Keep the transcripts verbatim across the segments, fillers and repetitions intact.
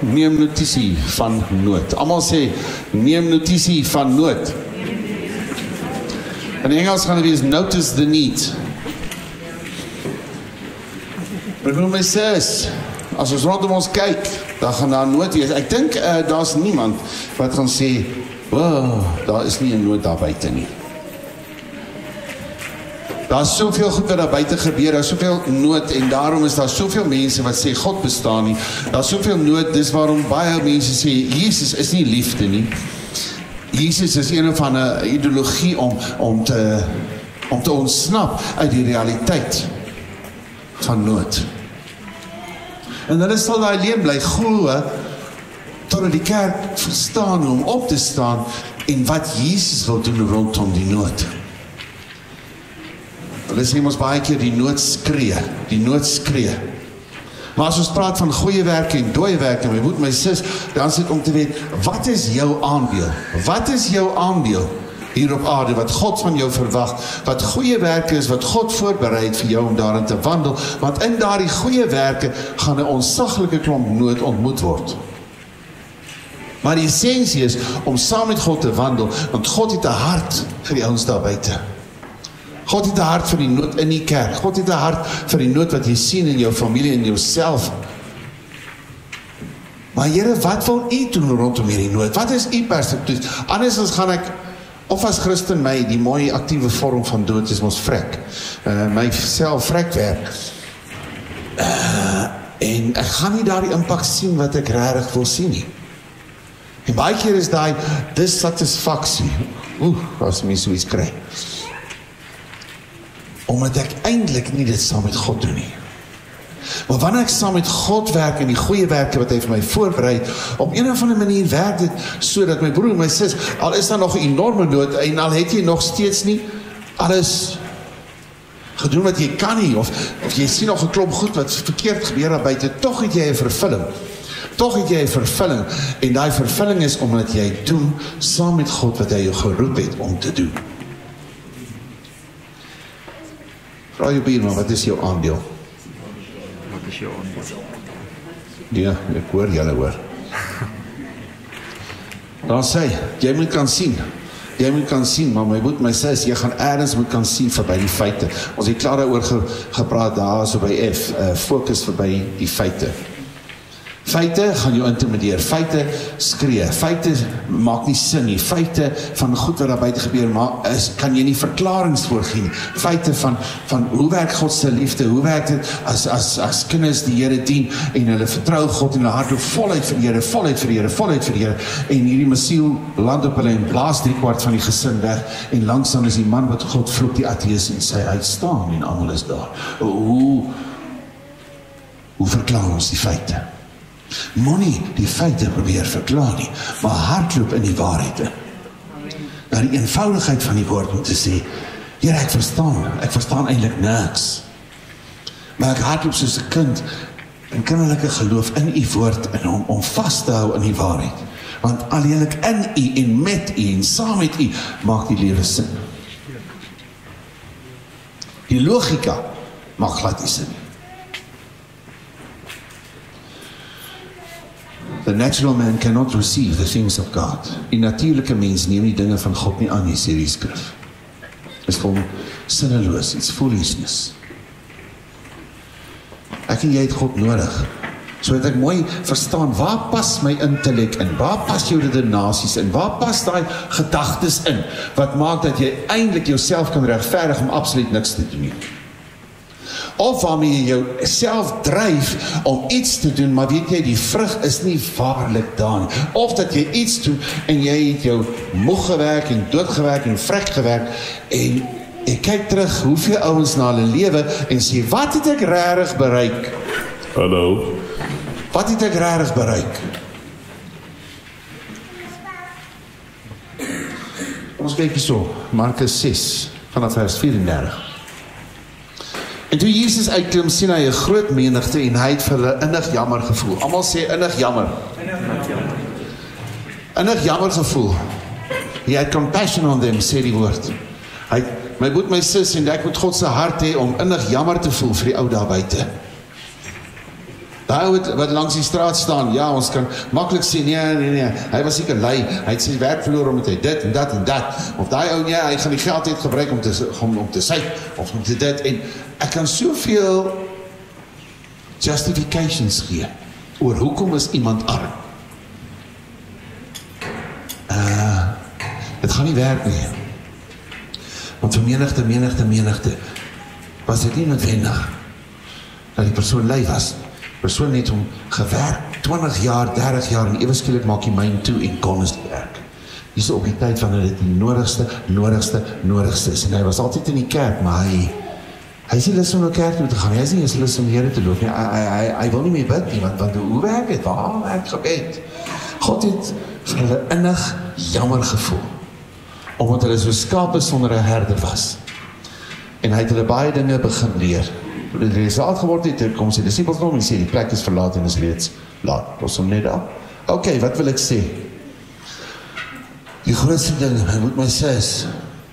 neem notisie van nood. Almal sê, neem notisie van nood. In Engels gaan dit wees, notice the need. Ek wil my sê, as ons rondom ons kyk, dan gaan daar nood wees. Ek dink, uh, daar's niemand wat gaan sê, wow, daar is nie 'n nood daar buite nie. Daar is soveel goed wat daar buite gebeur, daar is soveel nood, en daarom is daar soveel mense wat sê, God bestaan nie. Daar is soveel nood, dis waarom baie mense sê, Jesus is nie liefde nie. Jesus is een of ander ideologie om, om, te, om te ontsnap uit die realiteit van nood. En hulle sal daar alleen bly glo, totdat die kerk verstaan hoe om op te staan, en wat Jesus wil doen rondom die nood. Hulle sê ons baie keer die nood skree, die nood skree. Maar as ons praat van goeie werke en dooie werke, my broer, my sis, dan is dit om te weet, wat is jou aandeel? Wat is jou aandeel hier op aarde, wat God van jou verwag, wat goeie werke is, wat God voorbereid vir jou om daarin te wandel, want in daardie goeie werke gaan 'n ontsaglike klomp nood ontmoet word. Maar die essensie is om saam met God te wandel, want God het 'n hart vir die ouens daar buite. God het 'n hart vir die nood in die kerk. God het 'n hart vir die nood wat jy sien in jou familie en jouself. Maar Here, wat wil U doen rondom hierdie nood? Wat is U perspektief? Anders as gaan ek, of as Christen my, die mooi aktiewe vorm van dood is ons vrek. Uh, my self vrekwerk. Uh, en ek gaan nie daar die impak sien wat ek regtig wil sien nie. En baie keer is daai dissatisfaksie. Oeh, as mens so iets kry. Omdat ek eintlik nie dit saam met God doen nie. Maar wanneer ek saam met God werk en die goeie werke wat hy vir my voorberei, op een of ander manier werk dit so dat my broer en my sis, al is daar nog 'n enorme nood en al het jy nog steeds nie alles gedoen wat jy kan nie, of, of jy sien nog 'n klomp goed wat verkeerd gebeur daar buite, tog het jy 'n vervulling. Tog het jy 'n vervulling en daai vervulling is omdat jy doen saam met God wat hy jou geroep het om te doen. Vra jou buurman, wat is jou aandeel? Wat is jou aandeel? Ja, ek hoor julle hoor. Dan sê, jy moet kan sien. Jy moet kan sien, maar my moet my sê, jy gaan ergens moet kan sien verby die feite. Ons het klaar daaroor ge, gepraat daar so by F, uh, fokus verby die feite. Feite gaan jou intimideer, feite skree, feite maak nie sin nie, feite van goed wat daar buite gebeur, maar is, kan jy nie verklarings voorgee nie, feite van, van hoe werk God se liefde, hoe werk dit as, as, as kinders die Here dien, en hulle vertrou God en hulle hart voluit vir die Here, voluit vir die Here, voluit vir die Here, en hierdie missiel land op hulle en blaas drie kwart van die gesin weg, en langsaan is die man wat God vloek die ateës en sy uitstaan, en almal is daar. Hoe, hoe verklaar ons die feite? Moenie die feite probeer verklaar nie, maar hardloop in die waarheid in. Na die eenvoudigheid van die woord om te sê, Here, ek verstaan, ek verstaan eintlik niks. Maar ek hardloop soos 'n kind in kinderlike geloof in U woord en om, om vas te hou in die waarheid. Want alleenlik in U en met U en saam met U maak die lewe sin. Die logika maak glad nie sin. The natural man cannot receive the things of God. Die natuurlike mens neem die dinge van God nie aan nie, sê die skrif. Is vol sinneloos, it's foolishness. Ek en jy het God nodig, sodat ek mooi verstaan, waar pas my intellek in, waar pas jou redenasies in, waar pas daai gedagtes in, wat maak dat jy eintlik jouself kan regverdig om absoluut niks te doen nie. Of waarmee jy jou self dryf om iets te doen, maar weet jy, die vrug is nie waarlik daar nie. Of dat jy iets doen, en jy het jou moeg gewerk, en doodgewerk, en vrek gewerk, en jy kyk terug, hoeveel ouens na hulle lewe, en sê, wat het ek regtig bereik? Hallo? Wat het ek regtig bereik? Ons kyk hier so, Markus ses, vanaf vers vierendertig. En toe Jesus uitklim, sien hy 'n groot menigte en hy het vir hulle innig jammer gevoel. Almal sê innig jammer. Innig jammer gevoel. He had compassion on them, sê die woord. Hy, my boet my sis, en ek moet God se hart hê om innig jammer te voel vir die ou daar buite. Hy wat, wat langs die straat staan, ja, ons kan maklik sê, nee, nee, nee, hy was seker lui, hy het sy werk verloor omdat hy dit en dat en dat, of daai ou, nee, hy gaan die geld het gebruik om te, om, om te sy, of om te dit, en ek kan soveel justifications gee, oor hoekom is iemand arm. Uh, dit gaan nie werk nie, want vir menigte, menigte, menigte, was dit nie noodwendig, dat die persoon lui was. Die persoon het hom gewerk, twintig jaar, dertig jaar, en ewe skielik maak die myn toe en kon is die werk. Dis op die tyd van dit die nodigste, nodigste, nodigste is. En hy was altyd in die kerk, maar hy, hy is nie lus om na kerk toe te gaan, hy is nie eens lus om die Here te loop nie, hy, hy, hy, hy wil nie meer bid nie, want, want hoe werk het, waar werk gebed? God het vir hulle innig jammer gevoel, omdat hulle so skape sonder 'n herder was. En hy het hulle baie dinge begin leer. Die resultaat geword het, kom sy disciples om en sê, die plek is verlaat en is reeds laat. Los hom net daar. Ok, wat wil ek sê? Die grootste ding, hy moet my sê is,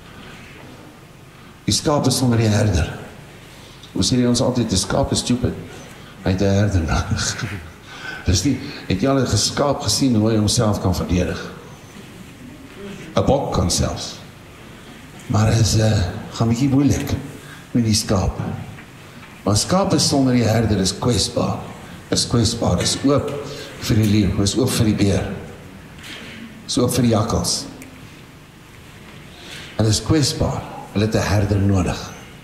die skaap is sonder die herder. Hoe sê die ons altyd, die skaap is stupid. Hy het 'n herder nodig. Dus die, het jy al 'n geskaap gesien hoe hy homself kan verdedig? 'n Bok kan selfs. Maar is, uh, gaan bietjie moeilik met die skaap. Maar skaap is sonder die herder is kwesbaar. Is kwesbaar, is oop vir die leeu, is oop vir die beer. Is oop vir die jakkals. Hulle is kwesbaar, hulle het 'n herder nodig.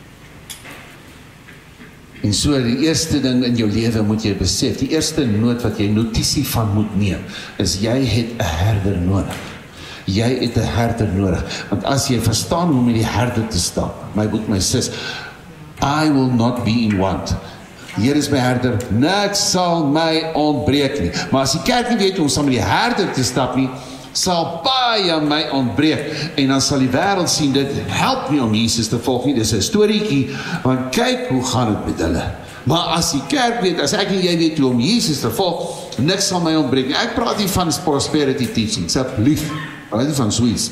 En so die eerste ding in jou lewe moet jy besef, die eerste noot wat jy notisie van moet neem, is jy het 'n herder nodig. Jy het 'n herder nodig, want as jy verstaan hoe om met die herder te stap, my boek, my sis, I will not be in want. Hier is my herder, niks sal my ontbreek nie. Maar as die kerk nie weet hoe om saam met die herder te stap nie, sal baie my ontbreek. En dan sal die wêreld sien, dit help nie om Jesus te volg nie, dis 'n storieetjie, want kyk hoe gaan dit met hulle. Maar as die kerk weet, as ek en jy weet hoe om Jesus te volg, niks sal my ontbreek nie. Ek praat nie van prosperity teaching, asseblief, maar nie van sweets.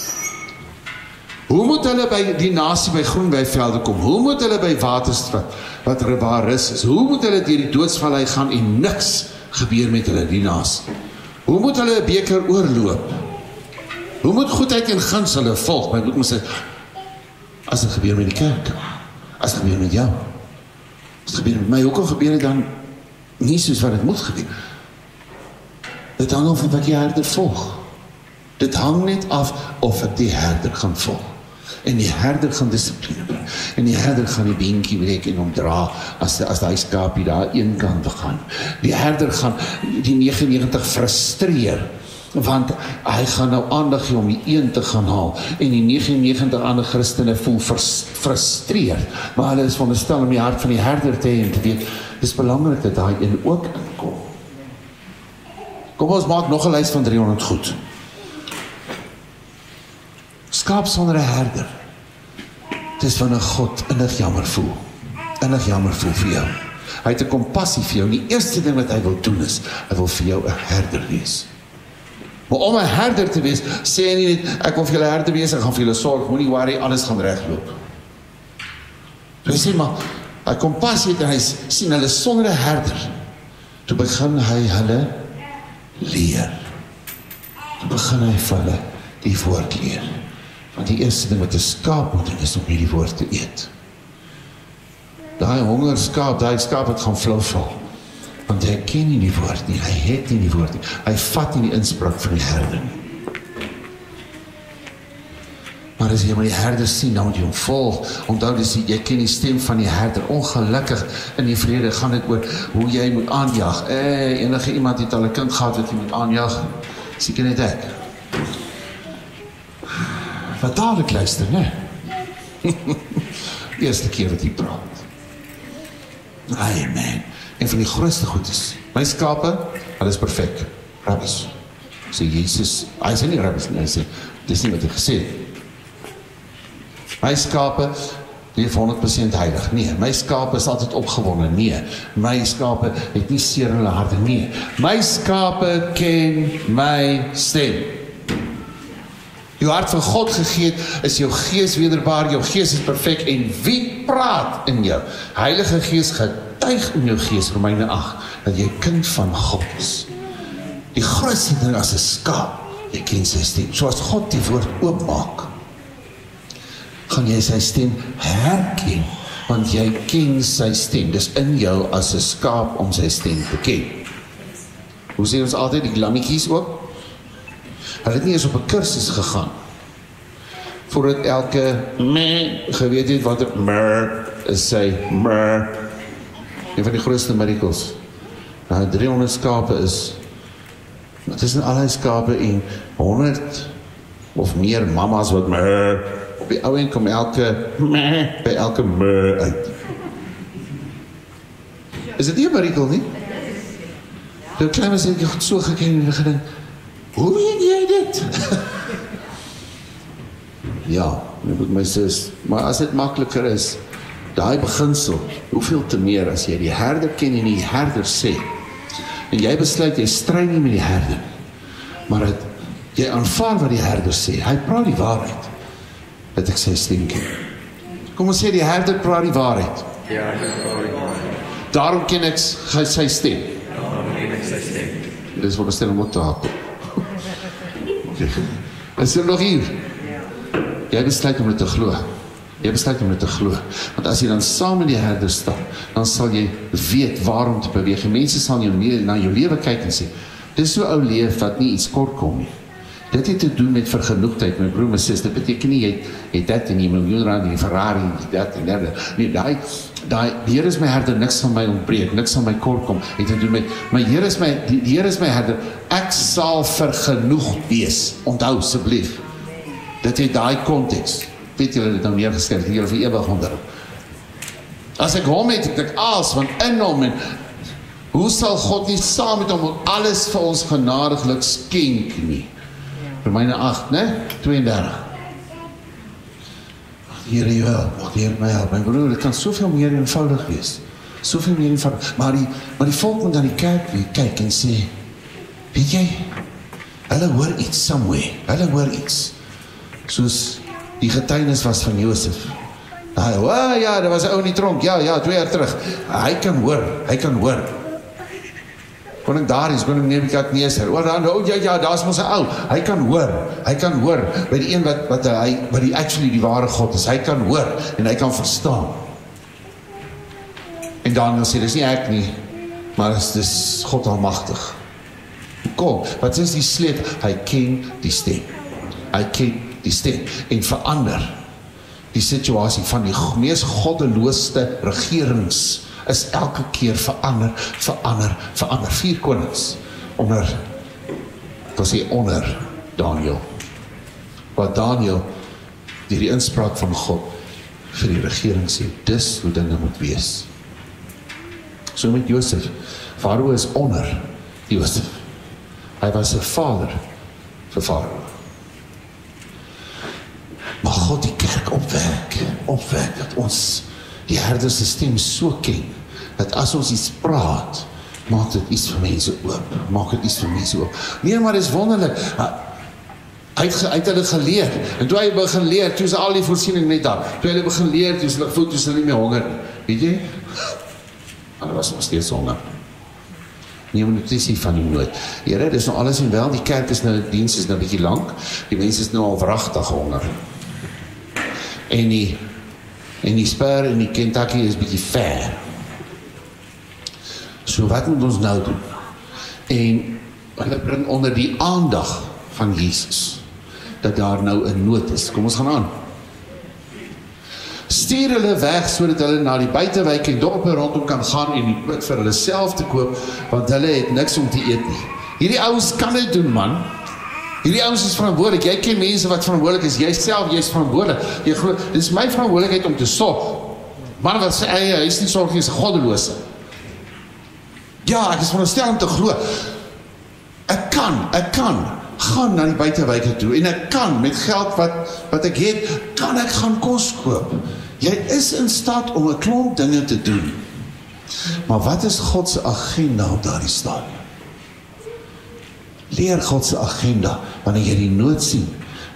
Hoe moet hulle by die nasie by groenwyvelde kom? Hoe moet hulle by waterstad, wat waar rus is? Hoe moet hulle deur die doodsvallei gaan en niks gebeur met hulle, die nasie? Hoe moet hulle 'n beker oorloop? Hoe moet goedheid en guns hulle volg? Maar ek moet sê, as dit gebeur met die kerk, as dit gebeur met jou, as dit gebeur met my, hoekom gebeur dit dan nie soos wat dit moet gebeur? Dit hang af wat jy herder volg. Dit hang net af of ek die herder gaan volg. En die herder gaan dissipline bring. En die herder gaan die beentjie breek en omdra as, as die skaapie daar een kant gaan. Die herder gaan die negenennegentig frustreer, want hy gaan nou aandag gee om die een te gaan haal. En die negenennegentig ander Christene voel frustreerd, maar hulle is veronderstel om die hart van die herder te hê en te weet, dis belangrik dat daai een ook inkom. Kom ons maak nog 'n lys van driehonderd goed. Skaap sonder 'n herder. Het is van 'n God innig jammer voel. Innig jammer voel vir jou. Hy het 'n kompassie vir jou. En die eerste ding wat hy wil doen is, hy wil vir jou 'n herder wees. Maar om 'n herder te wees, sê hy nie net, ek wil vir julle herder wees, ek gaan vir julle sorg, moenie worry, alles gaan regloop. So hy sê maar, hy kompassie het en hy sien hulle sonder 'n herder. Toe begin hy hulle leer. Toe begin hy vir hulle die woord leer. Want die eerste ding wat 'n skaap moet doen is om hierdie woord te eet. Daai honger skaap, daai skaap het gaan flou val. Want hy ken nie die woord nie, hy het nie die woord nie. Hy vat nie die inspraak van die herder nie. Maar as jy maar die herder sien, dan moet jy hom volg. Onthou dis jy ken die stem van die herder. Ongelukkig in die vrede gaan dit oor hoe jy moet aanjag. Eh, enige iemand het al 'n kind gehad wat jy moet aanjag. Seker net ek. Wat dadelijk luister, né? Eerste keer wat hy praat. Amen. En van die grootste goed is, my skape, hulle is perfek. Rabbies. Sê Jesus, hy sê nie rabbies nie, hy sê, dis nie wat hy gesê het. My skape leef honderd persent heilig. Nee, my skape is altyd opgewonde. Nee, my skape het nie seer in hulle harte. Nee, my skape ken my stem. Jou hart van God gegee is jou gees wederbaar, jou gees is perfek en wie praat in jou? Heilige Gees getuig in jou gees, Romeine agt, dat jy kind van God is. Die grootste ding as 'n skaap, jy ken sy stem. So as God die woord oopmaak, gaan jy sy stem herken, want jy ken sy stem. Dis in jou as 'n skaap om sy stem te ken. Hoe sê ons altyd, die lammetjies ook? Hulle het nie eens op 'n kursus gegaan, voordat elke meh geweet het wat 'n mer is, sy mer. Een van die grootste miracles. Nou driehonderd skape is, tussen al die skape en honderd of meer mamas wat mer, op die ou en kom elke meh by elke mer uit. Is dit nie 'n miracle nie? Nou klein was ek so geken en gedink, hoe weet jy dit? Ja, met my sis, maar as dit makliker is, daai beginsel, hoeveel te meer as jy die herder ken en die herder sê, en jy besluit, jy stry nie met die herder, maar het, jy aanvaar wat die herder sê, hy praat die waarheid, dat ek sy stem ken. Kom ons sê, die herder praat die waarheid. Ja, hy praat die waarheid. Daarom ken ek sy stem. Daarom ken ek sy stem. Dit is wat bestel om op te hakel. Is er nog hier? Jy besluit om dit te glo. Jy besluit om dit te glo. Want as jy dan saam met die herder stap, dan sal jy weet waarom te beweeg. Mense sal jou na jou lewe kyk en sê, dis so ou leef wat nie iets kort kom nie. Dit het te doen met vergenoegdheid, my broer, my sis. Dit beteken nie, jy het dit en die miljoen rand, die Ferrari, die dat en dat. Nee, daai, daai, die Here is my herder, niks van my ontbreek, niks van my kort kom. Het te doen met, my Here is my, die, die Here is my herder, ek sal vergenoegd wees. Onthou, asseblief. Dit het daai konteks. Weet julle dit nou neergeskryf, die Here vir ewig onder. As ek hom het, ek aas, want in hom en hoe sal God nie saam met hom alles vir ons genadiglik skenk nie? Romeine agt, né? tweeëndertig. Here, jy wel, mag die Here my help. My broer, dit kan soveel meer eenvoudig wees. Soveel meer eenvoudig. Maar die, maar die volk moet aan die kerk weer kyk en sê, weet jy, hulle hoor iets somewhere, hulle hoor iets. Soos die getuienis was van Josef. Hy, oh ja, daar was 'n ou in die tronk, ja, ja, twee jaar terug. Hy kan hoor, hy kan hoor. Koning Darius, koning Nebukadneser, oh, dan, oh ja, ja, daar is mos 'n ou, hy kan hoor, hy kan hoor, by die een wat, wat hy, wat die actually die ware God is, hy kan hoor, en hy kan verstaan. En Daniel sê, dis nie ek nie, maar dis, dis God almagtig. Kom, wat is die sleep? Hy ken die stem, hy ken die stem, en verander die situasie van die mees goddeloosste regerings, is elke keer verander, verander, verander. Vier konings onder, ek wil sê onder Daniel. Wat Daniel, die die inspraak van God vir die regering sê, dis hoe dinge moet wees. So met Josef, Farao is onder Josef. Hy was 'n vader vir Farao. Maar God die kerk opwek, opwek, dat ons die herder se stem so ken, dat as ons iets praat, maak dit iets vir mense oop, maak dit iets vir mense oop. Nee, maar dit is wonderlik, hy het, hy het hulle geleer, en toe hy begin leer, toe is al die voorsiening net daar, toe hy begin leer, toe is hulle voel, toe is hulle nie meer honger, weet jy? Hulle was nog steeds honger. Nie notisie van die nood. Here, dis nou alles en wel, die kerk is nou, die diens is nou 'n bietjie lank, die mense is nou al wragtig honger. En die En die Spur en die Kentucky is bietjie ver. So wat moet ons nou doen? En hulle bring onder die aandag van Jesus, dat daar nou 'n nood is. Kom ons gaan aan. Stuur hulle weg, sodat hulle na die buitewyk en dorpe rondom kan gaan en die brood vir hulle self te koop, want hulle het niks om te eet nie. Hierdie ouens kan dit doen, man. Hierdie ouens is verantwoordelik, jy ken mense wat verantwoordelik is, jy self, jy is verantwoordelik, jy glo, dit is my verantwoordelikheid om te sorg, man wat sê, hy, hy is nie sorg, hy is 'n goddelose. Ja, ek is veronderstel om te glo, ek kan, ek kan, gaan na die buitewyke toe, en ek kan, met geld wat, wat ek het, kan ek gaan kos koop. Jy is in staat om 'n klomp dinge te doen, maar wat is God se agenda op daardie stadium? Leer God se agenda, wanneer jy die nood sien,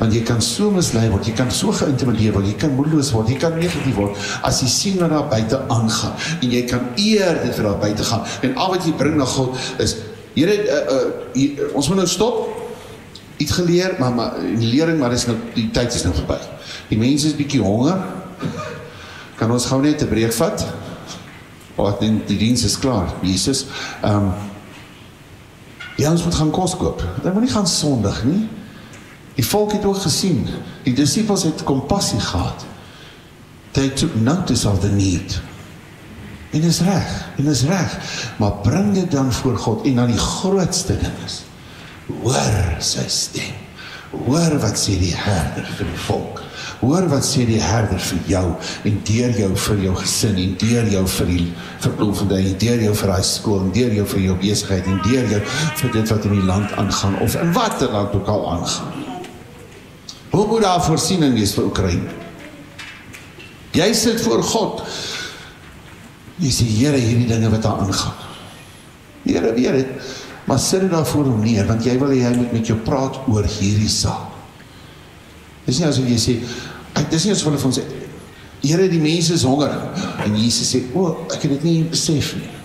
Want jy kan so mislei word, jy kan so geïntimideer word, jy kan moedeloos word, jy kan negatief word, as jy sien wat daar buite aangaan, en jy kan eer dit vir daar buite gaan, en al wat jy bring na God is, Here, uh, uh, hier, ons moet nou stop, iets geleer, maar, maar die lering, maar is nou, die tyd is nou verby. Die mense is bietjie honger, kan ons gou net 'n breek vat? Oh, die, die diens is klaar, Jesus. Um, ja, ons moet gaan kos koop. Dit moet nie gaan sondig nie. Die volk het ook gesien, die disciples het compassie gehad. They took notice of the need. En is reg, en is reg, maar bring dit dan voor God, en dan die grootste ding is, hoor sy stem, hoor wat sê die herder vir die volk, hoor wat sê die herder vir jou, en deur jou vir jou gesin, en deur jou vir die verploegende, en deur jou vir die skool, en deur jou vir jou besigheid, en deur jou vir dit wat in die land aangaan, of in wat er land ook al aangaan. Hoe moet daar voorsiening wees vir Oekraïne? Jy sit voor God, jy sê, Here, hierdie dinge wat daar aangaan. Here, weet het, maar sit dit daar voor hom neer, want jy wil jy moet met jou praat oor hierdie saak. Dis nie asof jy sê, dis nie asof hulle van sê, Here, die mense is honger, en Jesus sê, o, oh, ek het dit nie besef nie.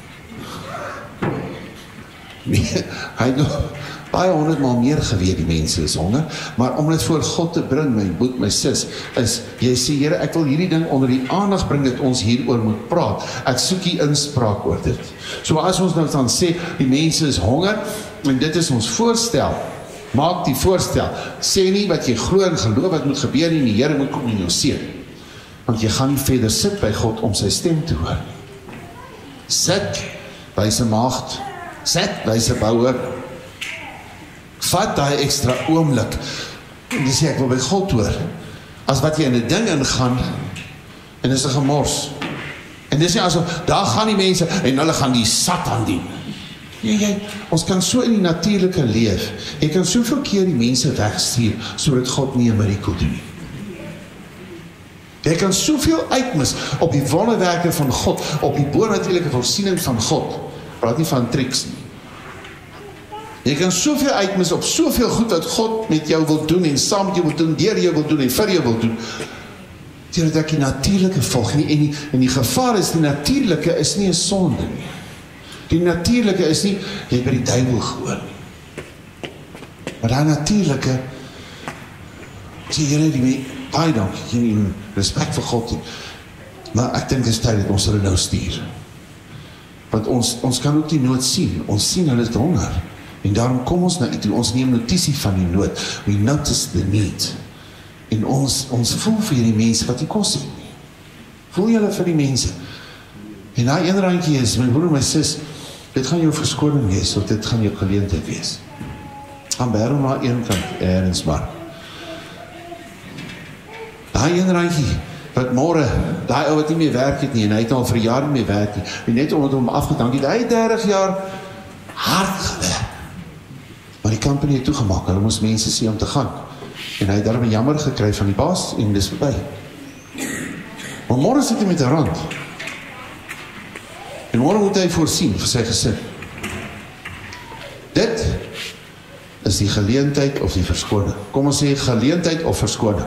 Nee, hy het nog baie honderdmaal meer geweet, die mense is honger, maar om dit voor God te bring, my boet, my sis, is, jy sê, Here, ek wil hierdie ding onder die aandag bring, dat ons hieroor moet praat, ek soek die inspraak oor dit. So as ons nou dan sê, die mense is honger, en dit is ons voorstel, maak die voorstel, sê nie wat jy glo en geloof wat moet gebeur nie, die Here moet kom in jou seën, want jy gaan nie verder sit by God om sy stem te hoor. Sit by sy maagd, sit by sy bouwer, vat daai ekstra oomblik, en dis sê ek wil by God hoor, as wat jy in die ding ingaan, en dis 'n gemors, en dis nie asof, daar gaan die mense, en hulle gaan die Satan dien. Jy, jy, ons kan so in die natuurlike leef, jy kan soveel keer die mense wegstuur, sodat God nie 'n mirakel doen nie. Jy kan soveel uitmis op die wonderwerke van God, op die bonatuurlike voorsiening van God, praat nie van triks nie. Jy kan soveel uitmis op soveel goed wat God met jou wil doen, en saam met jou wil doen, deur jou wil doen, en vir jou wil doen, terwyl ek die natuurlike volg nie, en die, en die gevaar is, die natuurlike is nie 'n sonde nie. Die natuurlike is nie, jy het by die duiwel gehoor nie. Maar die natuurlike, sê Here, die baie dank, geen respect vir God nie. Maar ek dink is tyd dat ons hulle nou stuur. Want ons, ons kan ook die nood sien, ons sien hulle is honger. En daarom kom ons na u toe, ons neem notisie van die nood. We notice the need. En ons, ons voel vir die mense wat die kos het nie. Voel julle vir die mense. En na een randjie is, my broer en my sis, dit gaan jou verskoning wees, of dit gaan jou geleentheid wees. Gaan bære na een kant, ergens maar. Daai een randjie, wat môre, daai ou wat nie meer werk het nie, en hy het al vir jaar nie meer werk nie, en net omdat hom afgedank het, hy het dertig jaar hard gewerk. Maar die company het toegemaak, hulle moes mense sê om te gaan. En hy het daarom jammer gekry van die baas, en dis verby. Maar môre sit hy met 'n rand. En môre moet hy voorsien vir sy gesin. Dit is die geleentheid of die verskoning. Kom ons sê geleentheid of verskoning.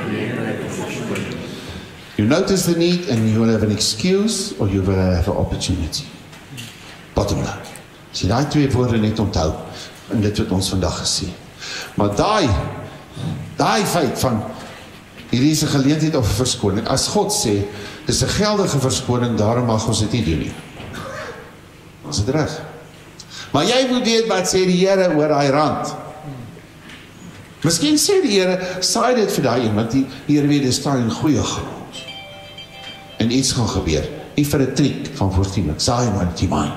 You notice the need and you will have an excuse or you will have an opportunity. Bottom line. As jy daai twee woorde net onthou, en dit wat ons vandag gesê. Maar daai, daai feit van, hierdie is 'n geleentheid of 'n verskoning, as God sê, dis 'n geldige verskoning, daarom mag ons dit nie doen nie. Ons het reg. Maar jy moet weet wat sê die Here oor daai rand. Miskien sê die Here, saai dit vir daai een, want die Here weet, dit staan in goeie grond. En iets gaan gebeur. Nie vir 'n triek van voorsiening, saai maar die mind.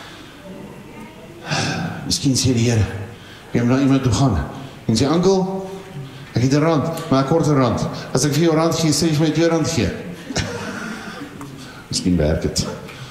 Miskien sê die Here, jy moet na iemand toe gaan, en sê, Ankel, ek het 'n rand, maar ek kort 'n rand. As ek vir jou rand gee, sê jy my twee rand gee. Miskien werk het.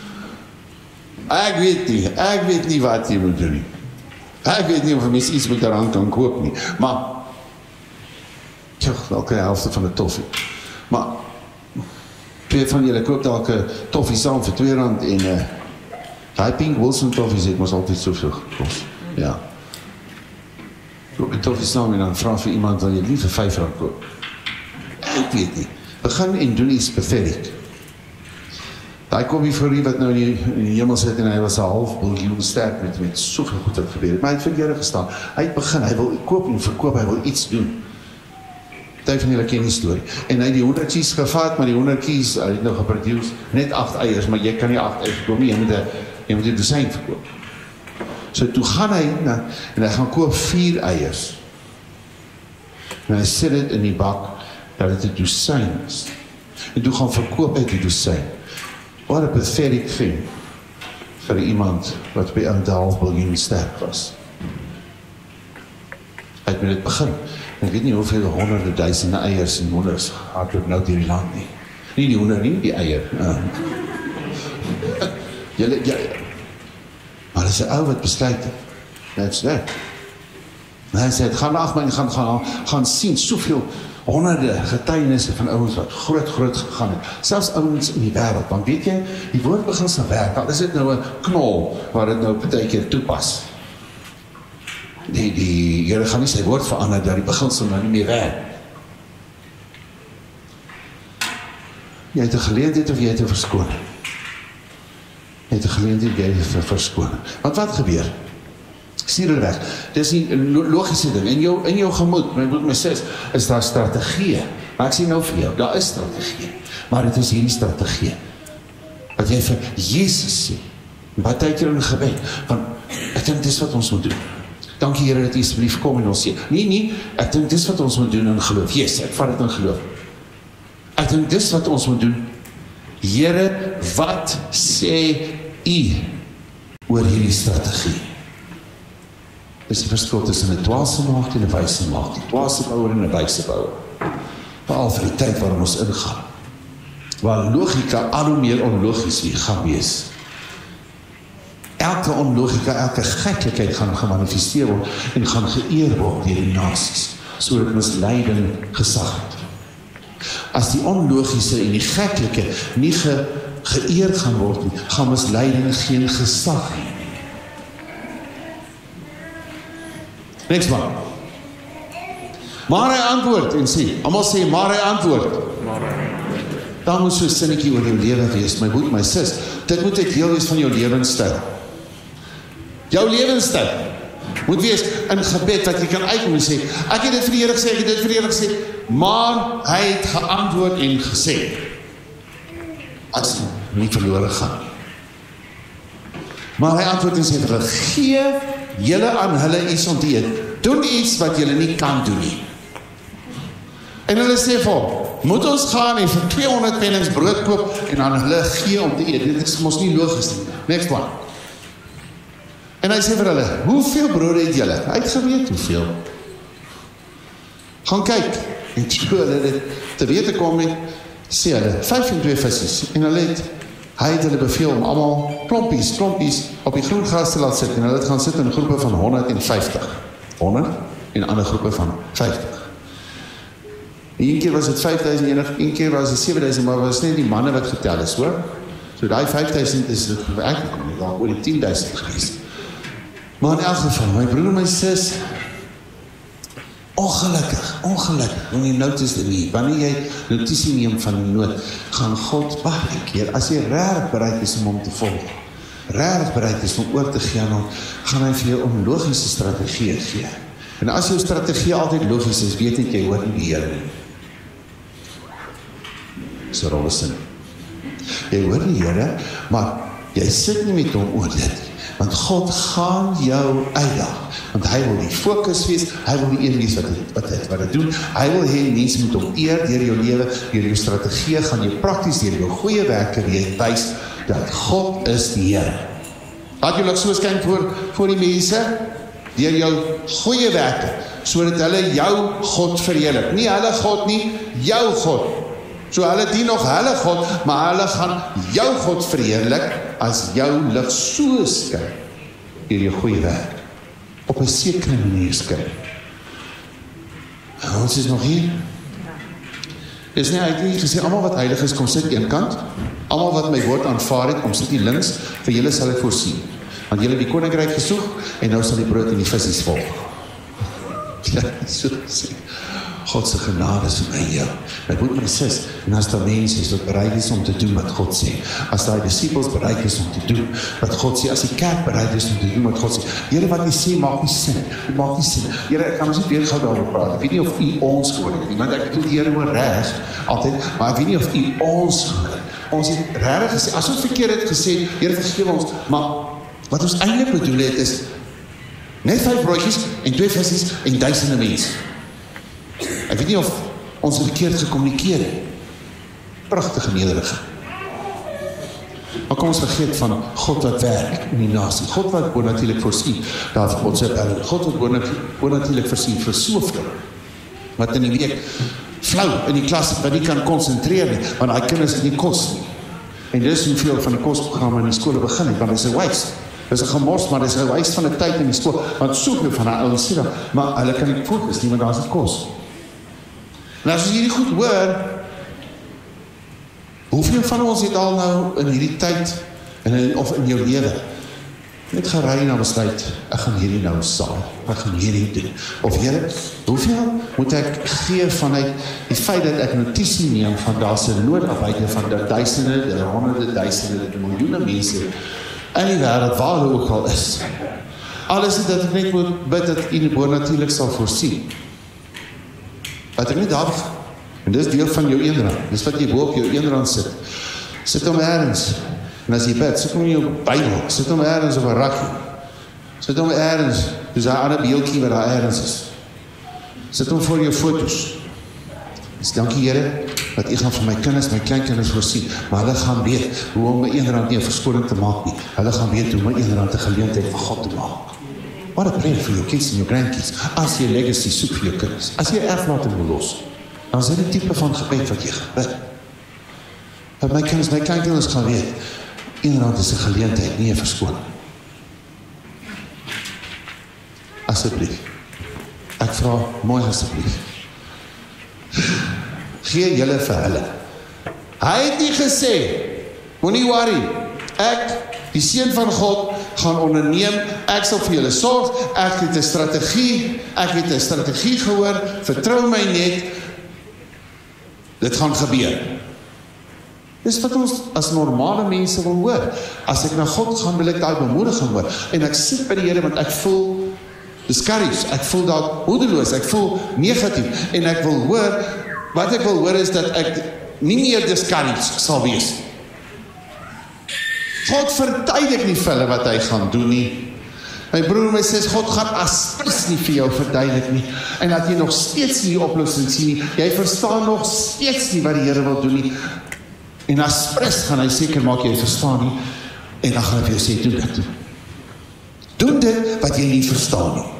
Ek weet nie, ek weet nie wat jy moet doen nie. Ek weet nie of mens iets met 'n rand kan koop nie, maar, tjoh, welke helfte van 'n toffie. Maar, twee van julle koop dalk 'n toffie saam vir twee rand, en, uh, die Pink Wilson toffies het mos altyd soveel gekos. Ja. Koop die toffie saam en dan vra vir iemand, wil jy nie vir vyf rand koop? Ek weet nie. Begin en doen iets pathetic. Daai koppie vir die wat nou in die, in die hemel sit en hy was 'n half biljoen sterk met, met soveel goed wat gebeur het. Maar hy het vir die Here gestaan. Hy het begin, hy wil koop en verkoop, hy wil iets doen. Party van julle ken die storie. En hy het die honderdjies gevat, maar die honderdjies, hy het nou geproduce net agt eiers, maar jy kan nie agt eiers koop nie, jy moet 'n jy moet 'n dosyn verkoop. So toe gaan hy na, en hy gaan koop vier eiers. En hy sit dit in die bak dat dit 'n dosyn is. En toe gaan verkoop uit die dosyn. What a pathetic thing vir iemand wat by een half biljoen sterk was. Hy het met dit begin. Ek weet nie hoeveel honderde duisende eiers en honders hardloop nou deur die land nie. Nie die honder nie, die eier. Uh. Julle, ja, maar dit is 'n ou wat besluit het. That's that. En hy sê, het gaan ag man, gaan, gaan, gaan sien, soveel honderde getuienisse van ouens wat groot, groot gegaan het. Selfs ouens in die wêreld, want weet jy, die woord begin sy werk, al is dit nou 'n knol, waar dit nou partykeer toepas. Die, die Here gaan nie sy woord verander, dat die beginsel nou nie meer werk. Jy het 'n geleentheid of jy het 'n verskoning. Jy het 'n geleentheid, jy het 'n verskoning. Want wat gebeur? Stuur dit weg. Dis nie 'n logiese ding. In jou, in jou gemoed, my broer, my sis, is daar strategie. Maar ek sê nou vir jou, daar is strategie. Maar dit is hierdie strategie. Wat jy vir Jesus sê. Wat tyd jy in gebed. Want ek dink dis wat ons moet doen. Dankie Here dat U asseblief kom en ons sê. Nee, nee, ek dink dis wat ons moet doen in geloof. Yes, ek vat dit in geloof. Ek dink dis wat ons moet doen. Here, wat sê U oor hierdie strategie? Dis die verskil tussen 'n dwaase maagd en 'n wyse maagd. 'n Dwaase bouer en 'n wyse bouer. Veral vir die tyd waarin ons ingaan. Waar logika al hoe meer onlogies gaan wees. Elke onlogika, elke geklikheid gaan gemanifesteer word en gaan geëer word deur die nasies, sodat misleiding gesag het. As die onlogiese en die geklike nie ge, geëer gaan word nie, gaan misleiding geen gesag hê. Next one. Maar hy antwoord en sê, almal sê, maar hy antwoord. Daar moet so 'n sinnetjie oor jou lewe wees, my broer, my sis. Dit moet 'n deel wees van jou lewenstyl. Jou lewenstyl moet wees in gebed wat jy kan uitkom en sê, ek het dit vir die Here gesê, ek het dit vir die Here gesê, maar hy het geantwoord en gesê, as jy nie verlore gaan. Maar hy antwoord en sê vir hulle, gee julle aan hulle iets om te eet. Doen iets wat julle nie kan doen nie. En hulle sê vir hom, moet ons gaan en vir tweehonderd pennings brood koop en aan hulle gee om te eet. Dit is mos nie logies nie. Next one. En hy sê vir hulle, hoeveel brode het julle? Hy het geweet hoeveel. Gaan kyk. En toe hulle dit te wete kom en sê hulle, vyf en twee visse. En hulle het, hy het hulle beveel om allemaal klompies, klompies op die groen gras te laat sit. En hulle het gaan sit in groepe van honderd en vyftig. honderd en ander groepe van vyftig. Een keer was het vyfduisend, een keer was het seweduisend, maar was net die manne wat getel is, hoor. So die vyfduisend is dit eigenlijk al oor die tienduisend geweest. Maar in elk geval, my broer en my sis, ongelukkig, ongelukkig, when you notice the need, wanneer jy notisie neem van die nood, gaan God baie keer, as jy rarig bereid is om hom te volg, rarig bereid is om oor te gaan, gaan hy vir jou onlogische strategieën gee. En as jou strategie altyd logisch is, weet ek, jy hoor nie die Here nie. Dis 'n rolle sin. Jy hoor die Here, maar jy sit nie met hom oor dit. Want God gaan jou uitdaag. Want hy wil die fokus wees, hy wil die een wees wat dit, wat dit, wat dit doen. Hy wil hê mense moet hom eer deur jou lewe, deur jou strategie, gaan jy prakties deur jou goeie werke jy wys dat God is die Here. Laat jy so skyn voor, voor die mense, deur jou goeie werke, sodat hulle jou God verheerlik. Nie hulle God nie, jou God. So hulle dien nog hulle God, maar hulle gaan jou God verheerlik as jou lig so skyn deur jou goeie werk. Op 'n sekere manier skyn. Ons is nog hier. Dis nie uiteindelik gesê, almal wat heilig is, kom sit een kant. Almal wat my woord aanvaar het, kom sit hier links. Vir julle sal ek voorsien. Want julle het die koninkryk gesoek en nou sal die brood en die visse volg. Ja, so sê. God se genade is vir my jou. My broer en sis, en as daar mense is wat bereid is om te doen wat God sê, as daai disippels bereid is om te doen wat God sê, as die kerk bereid is om te doen wat God sê, Here, wat jy sê maak nie sin, dit maak nie sin. Here, ek kan ons nie weer gou daaroor praat. Ek weet nie of u ons hoor nie, want ek doen die Here oor reg altyd, maar ek weet nie of u ons hoor. Ons het regtig gesê, as ons verkeerd het gesê, Here, vergewe ons, maar wat ons eintlik bedoel het is net vyf broodjies en twee visies en duisende mense. Ek weet nie of ons verkeerd gekommunikeer het. Pragtige nederige. Maar kom ons vergeet van God wat werk in die nasie. God wat bonatuurlik voorsien, daar vir ons het God wat bonatuurlik voorsien vir soveel, wat in die week flou in die klas, wat nie kan konsentreer nie, want hy kinders het nie kos nie. En dis hoeveel van die kosprogramme in die skole begin het, want dit is 'n waste. Dit is 'n gemors, maar dit is 'n waste van die tyd in die skool, want soveel van die ouens sê dan, maar hulle kan nie fokus nie, want daar is nie kos. En as jy hierdie goed hoor, hoeveel van ons het al nou in hierdie tyd, in, of in jou lewe, net gery en dan besluit, ek gaan hierdie nou saam, ek gaan hierdie doen. Of Here, hoeveel moet ek gee vanuit die feit dat ek notisie neem van daar se noodarbeide van die duisende, die honderde duisende, die miljoene mense in die wêreld, waar hulle ook al is. Alles is dat ek net moet bid dat U bonatuurlik sal voorsien. Dat ek nie daar, en dis deel van jou eenrand, dis wat jy bo op jou eenrand sit. Sit hom ergens, en as jy bid, sit hom in jou Bybel, sit hom ergens op 'n rakkie, sit hom ergens, dis daar ander beeldjie wat daar ergens is. Sit hom voor jou foto's. Dus dankie Here, dat U gaan vir my kinders, my kleinkinders voorsien, maar hulle gaan weet hoe om my eenrand nie 'n verskoning te maak nie. Hulle gaan weet hoe my eenrand 'n geleentheid vir God te maak. Wat 'n prayer vir jou kids en jou grandkids, as jy legacy soek vir jou kinders, as jy erflating wil los, dan is dit 'n tipe van gebed wat jy gebid. Dat my kinders, my kleinkinders gaan weet, eenrand is 'n geleentheid, nie 'n verskoning. Asseblief, ek vra mooi asseblief, gee julle vir hulle. Hy het nie gesê, moenie worry, ek, die seun van God, gaan onderneem, ek sal vir julle sorg, ek het 'n strategie, ek het 'n strategie gehoor, vertrou my net, dit gaan gebeur. Dis wat ons as normale mense wil hoor. As ek na God gaan, wil ek daai bemoediging hoor, en ek sit by die Here, want ek voel discouraged, ek voel dalk moedeloos, ek voel negatief, en ek wil hoor, wat ek wil hoor is dat ek nie meer discouraged sal wees. God verduidelik nie vir hulle wat hy gaan doen nie. My broer en my sis, God gaan aspres nie vir jou verduidelik nie, en dat jy nog steeds nie die oplossing sien nie, jy verstaan nog steeds nie wat die Here wil doen nie, en aspres gaan hy seker maak jy verstaan nie, en dan gaan hy vir jou sê, doen dit. Doen dit wat jy nie verstaan nie.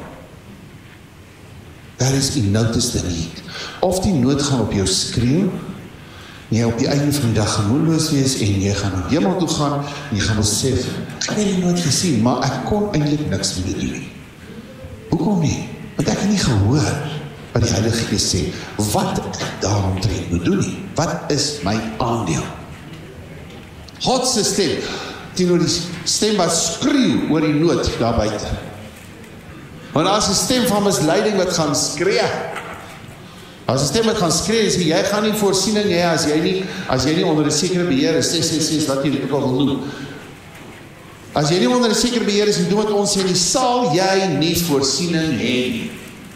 Daar is in notice the need. Of die nood gaan op jou skreeu, jy op die einde van die dag gaan moedeloos wees, en jy gaan na hemel toe gaan, en jy gaan besef, ek het die nood gesien, maar ek kon eintlik niks mee doen nie. Hoekom nie? Want ek het nie gehoor wat die Heilige Gees sê, wat ek daaromtrent moet doen nie. Wat is my aandeel? God se stem, teenoor die stem wat skreeu oor die nood daar buite. Want daar is 'n stem van misleiding wat gaan skree. As 'n stem wat gaan skree, sê jy gaan nie voorsiening hê as jy nie as jy nie onder 'n sekere beheer is, ses ses ses wat jy dit ook al wil noem. As jy nie onder 'n sekere beheer is en doen wat ons sê, nie sal jy nie voorsiening hê nie.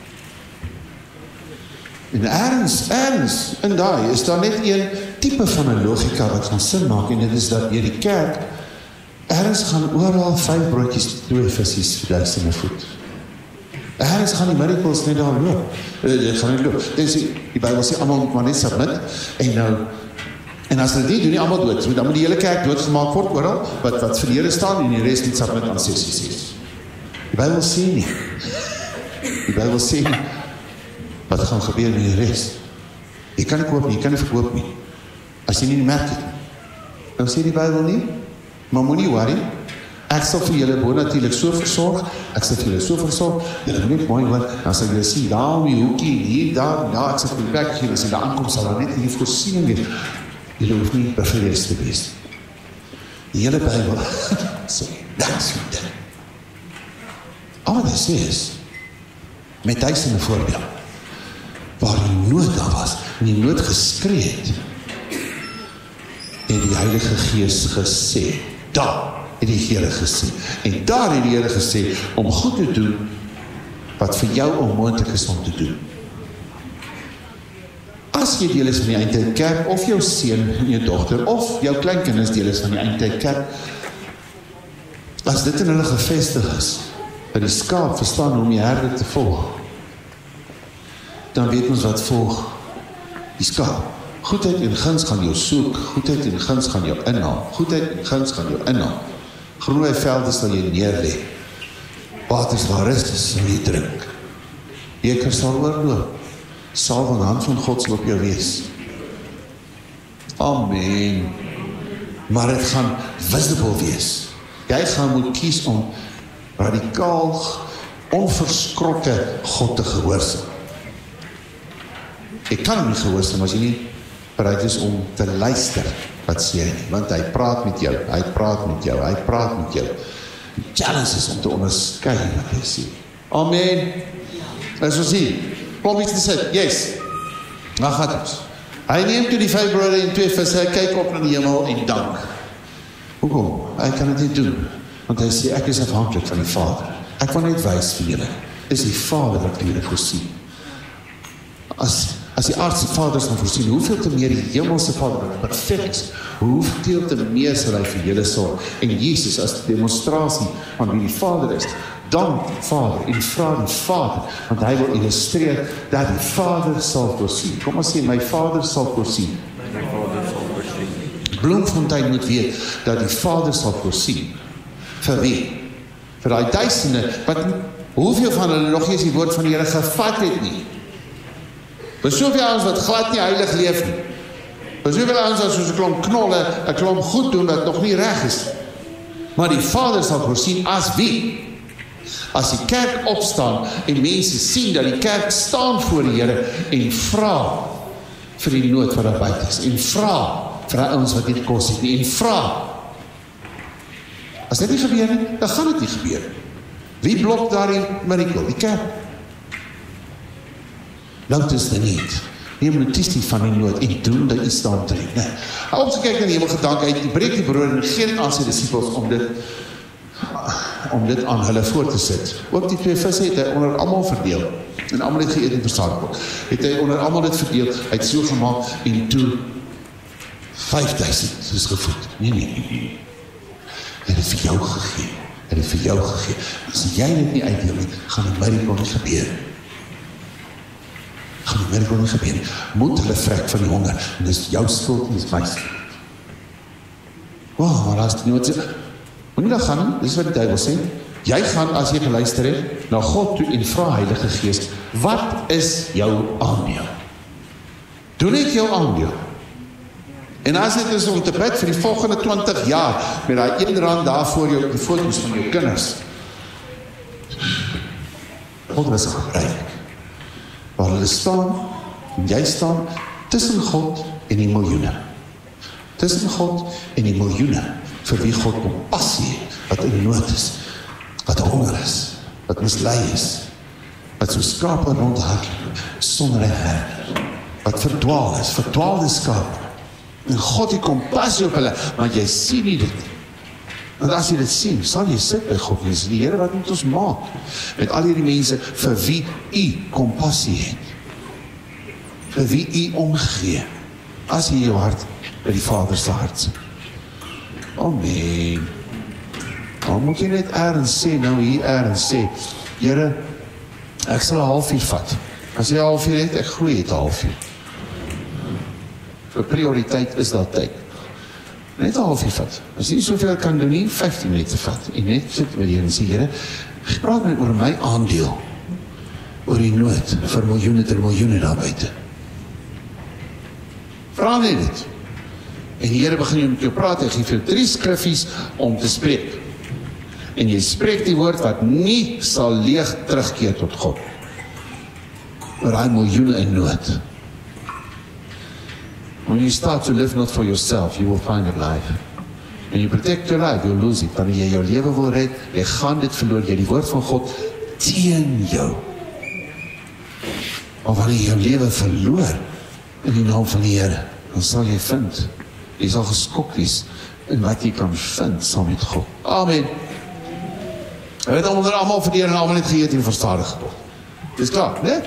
En ergens, ergens in daai is daar net een tipe van 'n logika wat gaan sin maak, en dit is dat deur die kerk ergens gaan oral vyf broodjies, twee visies vir duisende voet. Ergens gaan die miracles net daar loop. Dit gaan nie loop. Dis die, die Bybel sê almal moet maar net submit, en nou en as hulle dit doen, nie almal dood, so dan moet die hele kerk doodgemaak word oral wat wat vir die Here staan, en die res net submit aan ses ses ses. Die Bybel sê nie. Die Bybel sê nie wat gaan gebeur met die res. Jy kan nie koop nie, jy kan nie verkoop nie. As jy nie die merk het, dan sê die Bybel nie, maar moenie worry, ek sal vir julle bonatuurlik so versorg, ek sal vir julle so versorg, julle moet net mooi hoor, dan sal julle sien, daar om die hoekie, hier, daar, daar, ek sal vir die plek gee, as jy daar aankom, sal daar net die voorsiening wees. Julle hoef nie bevrees te wees. Die hele Bybel sê, dat is wat dit. Al wat hy sê is, met duisende voorbeeld, waar die nood daar was, en die nood geskree het, en die Heilige Gees gesê, daar het die Here gesê, en daar het die Here gesê, om goed te doen, wat vir jou onmoontlik is om te doen. As jy deel is van die Eindtyd Kerk, of jou seun en jou dogter, of jou kleinkinders deel is van die Eindtyd Kerk, as dit in hulle gevestig is, dat die skaap verstaan hoe om die herde te volg, dan weet ons wat volg die skaap. Goedheid en guns gaan jou soek, goedheid en guns gaan jou inhaal, goedheid en guns gaan jou inhaal. Groene velde sal jy neerlê, waters waar rus is, sal jy drink. Beker sal oorloop, sal van de hand van God sal op jou wees. Amen. Maar het gaan visible wees. Jy gaan moet kies om radikaal, onverskrokke God te gehoorsaam. Jy kan hom nie gehoorsaam as jy nie bereid is om te luister wat sê hy nie, want hy praat met jou, hy praat met jou, hy praat met jou. Die challenge is om te onderskei wat hy sê. Amen. As ons hier, kom iets te sit, yes. Nou gaat ons. Hy neem toe die vyf brode en twee visse, hy kyk op na die hemel en dank. Hoekom? Hy kan dit nie doen, want hy sê, ek is afhanklik van die Vader. Ek wil net wys vir julle, is die Vader wat julle voorsien. As As die aardse vaders gaan voorsien, hoeveel te meer die hemelse Vader wat perfect is, hoeveel te meer sal hy vir julle sorg. En Jesus as die demonstratie van wie die Vader is, dank die Vader en vra die Vader, want hy wil illustreer dat die Vader sal voorsien. Kom ons sê, my Vader sal voorsien. My Vader sal voorsien. Bloemfontein moet weet dat die Vader sal voorsien. Vir wie? Vir die duisende, wat hoeveel van hulle nog eens die woord van die Here gevat het nie? Vir soveel ons wat glad nie heilig leef nie. Vir soveel ons wat soos 'n klomp knolle, 'n klomp goed doen wat nog nie reg is. Maar die Vader sal voorsien as wie? As die kerk opstaan en mense sien dat die kerk staan voor die Here en vra vir die nood wat daar buite is en vra vir die ouens wat nie kos het nie en vra. As dit nie gebeur nie, dan gaan dit nie gebeur. Wie blok daar die miracle? Die kerk. Notice the need. Neem notice die van die nood en doen dat iets staan te doen. Nee. Op sy kyk na die hemel gedank, hy breek die brood en gee dit aan sy disciples om dit om dit aan hulle voor te sit. Ook die twee visse het hy onder almal verdeel en almal het geëet en versaak. Het hy onder almal dit verdeel, hy het so gemaak en toe vyf duisend is gevoed. Nee, nee, nee, nee. Hy het het vir jou gegee. Hy het het vir jou gegee. As jy dit nie uitdeel nie, gaan die miracle nie gebeur. Gaan die miracle nie gebeur nie. Moet hulle vrek van die honger. En dis jou skuld en dis my skuld. Wow, maar as die nood sê, moet nie daar gaan, dis wat die duivel sê. Jy gaan, as jy geluister het, na God toe en vra Heilige Gees, wat is jou aandeel? Doe net jou aandeel. En as dit is om te bid vir die volgende twintig jaar, met die een rand daar voor jou, die foto's van jou kinders. God is gebruik. Waar hulle staan, en jy staan, tussen God en die miljoene. Tussen God en die miljoene, vir wie God compassie het, wat in nood is, wat honger is, wat mislei is, wat so skape rondhardloop, sonder 'n herder, wat verdwaal is, verdwaalde skape. En God die compassie op hulle, maar jy sien nie dit. Want as jy dit sien, sal jy sit by God, en dis die Here wat met ons maak, met al hierdie mense, vir wie u compassie het, vir wie u omgee, as jy jou hart by die Vader se hart sit. Amen. Dan moet jy net ergens sê, nou hier ergens sê, Here, ek sal 'n halfuur vat. As jy 'n halfuur het, ek groei het 'n halfuur. Vir prioriteit is dat tyd. Net 'n halfuur vat. As jy nie soveel kan doen nie, vyftien minute vat. En net sit by die Here en sê, Here, praat net oor my aandeel, oor die nood, vir miljoene ter miljoene daar buite. Vra net dit. En die Here begin met jou praat, hy gee vir jou drie skriffies om te spreek. En jy spreek die woord wat nie sal leeg terugkeer tot God. Oor hy miljoene in nood. When you start to live not for yourself, you will find your life. When you protect your life, you'll lose it. Wanneer jy jou lewe wil red, jy gaan dit verloor, jy die woord van God teen jou. Maar wanneer jy jou lewe verloor in die naam van die Here, dan sal jy vind, jy sal geskok wees in wat jy kan vind saam met God. Amen. Hy het onder allemaal verdeer en allemaal net geëet en verstadig geword. Dis klaar, né?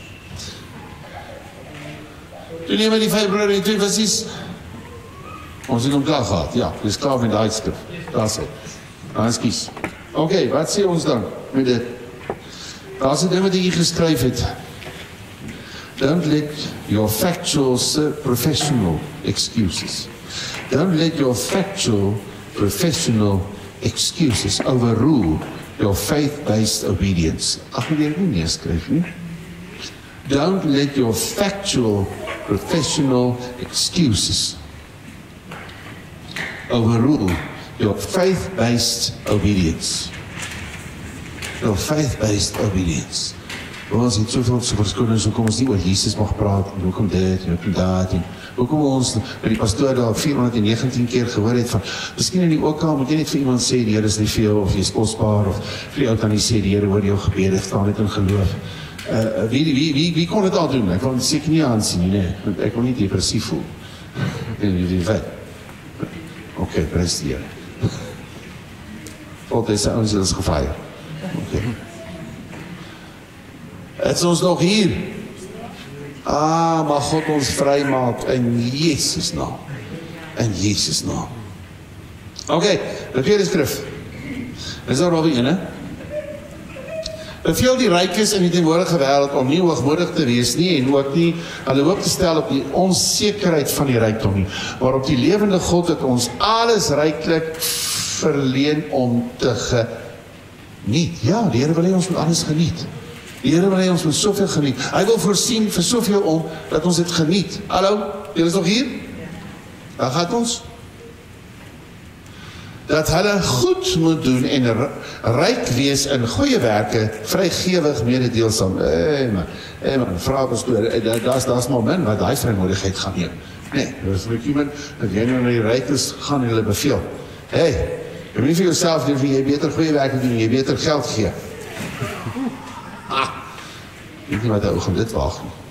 Toe neem hy die vyf brood en twee visies. Ons het hom klaar gehad, ja, dis klaar met die uitskrif. Daar sê, dan is kies. Ok, wat sê ons dan met dit? Daar is 'n ding wat ek hier geskryf het. Don't let your factual professional excuses. Don't let your factual professional excuses overrule your faith-based obedience. Ag, moet jy nie neerskryf nie. Don't let your factual professional excuses overrule your faith-based obedience. Your faith-based obedience. Ons het soveel verskoning, so kom ons nie oor Jesus mag praat, en hoekom dit, en hoekom dat, en hoekom ons by die pastoor daar vierhonderdnegentien keer gehoor het van, miskien in die O K, moet jy net vir iemand sê, die Here is nie vir jou, of jy is kosbaar, of vir jou dan nie sê, die Here hoor jou gebede, staan net in geloof. Uh, wie, wie, wie, wie kon dit al doen? Ek wil het seker nie aansien nie, nee, want ek wil nie depressief voel. En die weet. Oké, prijs die Here. Volk deze ouens is gefeier. Oké. Het is ons nog hier. Ah, mag God ons vry maak in Jezus naam. In Jezus naam. Oké, okay, de tweede skrif. Is daar al een, hè? Beveel die rykes in die teenwoordige wêreld om nie hoogmoedig te wees nie en ook nie hulle hoop te stel op die onsekerheid van die rykdom nie, maar op die lewende God het ons alles ryklik verleen om te geniet. Ja, die Here wil hê ons moet alles geniet. Die Here wil hê ons moet soveel geniet. Hy wil voorsien vir soveel om dat ons dit geniet. Hallo, julle is nog hier? Daar gaat ons. Dat hulle goed moet doen en ryk wees in goeie werke, vrygewig mededeelsaam. Hey man, hey man, vra pastoor, daar's daar's maar min wat daai vrymoedigheid gaan neem. Nee, dis net iemand dat jy nou na die rykes gaan en hulle beveel. Hey, jy moet nie vir jouself doen vir jy beter goeie werke doen, jy beter geld gee. Ah, ek weet nie wat hy gaan dit waag nie.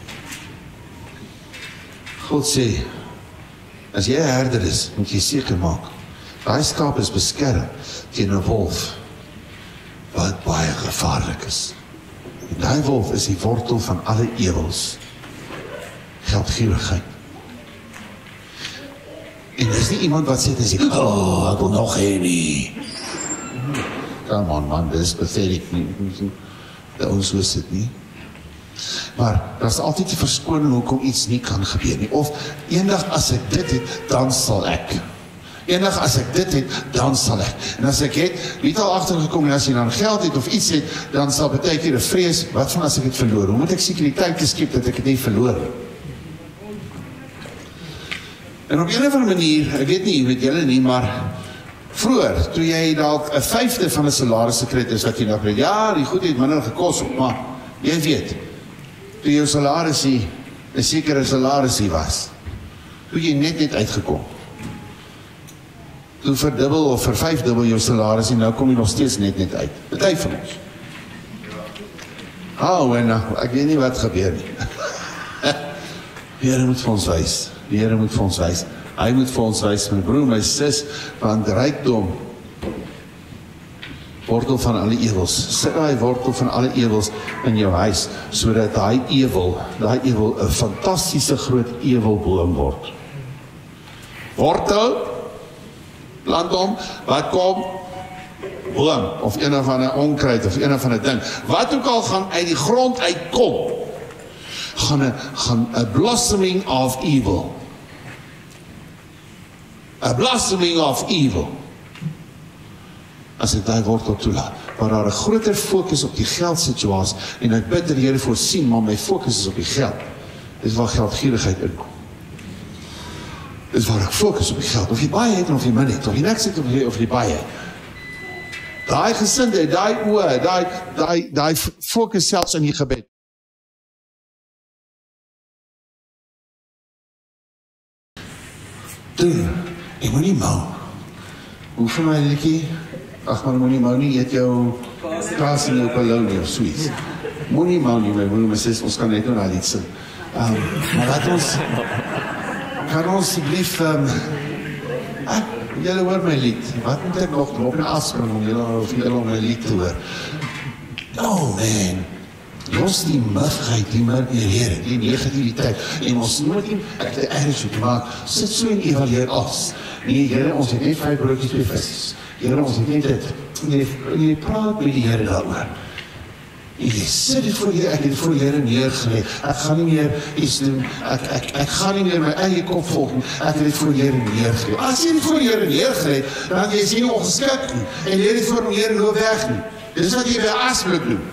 God sê, as jy 'n herder is, moet jy seker maak daai skaap is beskerm teen 'n wolf wat baie gevaarlik is. En daai wolf is die wortel van alle ewels. Geldgierigheid. En dis nie iemand wat sê, dis nie, oh, ek wil nog hê nie. Come on man, dis pathetic nie. Ons is dit nie. Maar daar is altyd die verskoning hoekom iets nie kan gebeur nie. Of eendag as ek dit het, dan sal ek. Eendag as ek dit het, dan sal ek. En as ek het, weet al agtergekom, en as jy dan geld het of iets het, dan sal beteken 'n vrees, wat van as ek het verloor? Hoe moet ek sekuriteit skep dat ek het nie verloor nie? En op een of ander manier, ek weet nie, weet julle nie, maar vroeër, toe jy dalk 'n vyfde van 'n salaris gekry het, is wat jy nog weet, ja, die goed het minder gekos, maar jy weet, toe jou salarisie 'n sekere salarisie was, toe jy net net uitgekom. Toe verdubbel of vervyfdubbel jou salaris en nou kom jy nog steeds net net uit. Party van ons. Oh, en nou, ek weet nie wat gebeur nie. Die Here moet vir ons wys. Die Here moet vir ons wys. Hy moet vir ons wys, my broer, my sis, want rykdom, wortel van alle ewels. Sit daai wortel van alle ewels in jou huis, sodat daai ewel, daai ewel 'n fantastiese groot ewelboom word. Wortel, plant hom, wat kom? Boom, of een of ander onkruid, of een of ander ding. Wat ook al gaan uit die grond uitkom, gaan 'n gaan 'n blossoming of evil. A blossoming of evil. As ek daai wortel toelaat, waar daar 'n groter fokus op die geldsituasie, en ek bid dat die Here voorsien, maar my fokus is op die geld. Dis waar geldgierigheid inkom. Dis waar ek fokus op die geld, of jy baie het, of jy min het, of jy niks het, of jy, of jy baie het. Daai gesindheid, daai oë, daai, daai, daai fokus selfs in die gebed. Doen, ek moet nie mou. Hoe vir my liedjie? Ag, maar moet nie mou nie, eet jou kaas en jou polonie of soeis. moenie mal nie, my broer, my sis, ons kan net nou na lied sing. Um, maar laat ons, kan ons asseblief, um, ek, julle hoor my lied, wat moet ek nog doen, op en afspring om julle, of julle om my lied te hoor? Oh man, los die muffigheid, die murmurere, die negativiteit, en ons nooit nie, ek het ergens so te maak, sit so en evalueer as, nee, Here, ons het net vyf broodjies, twee visse, Here, ons het net dit, en jy, en jy praat met die Here daaroor, en jy sit dit voor die Here, ek het dit voor die Here neergeleg, ek gaan nie meer iets doen, ek, ek, ek gaan nie meer my eie kop volg, ek het dit voor die Here neergeleg, as jy dit voor die Here neergeleg, dan jy is nie ongeskik nie, en jy het dit voor die Here loop weg nie, dis wat jy by Asblik doen.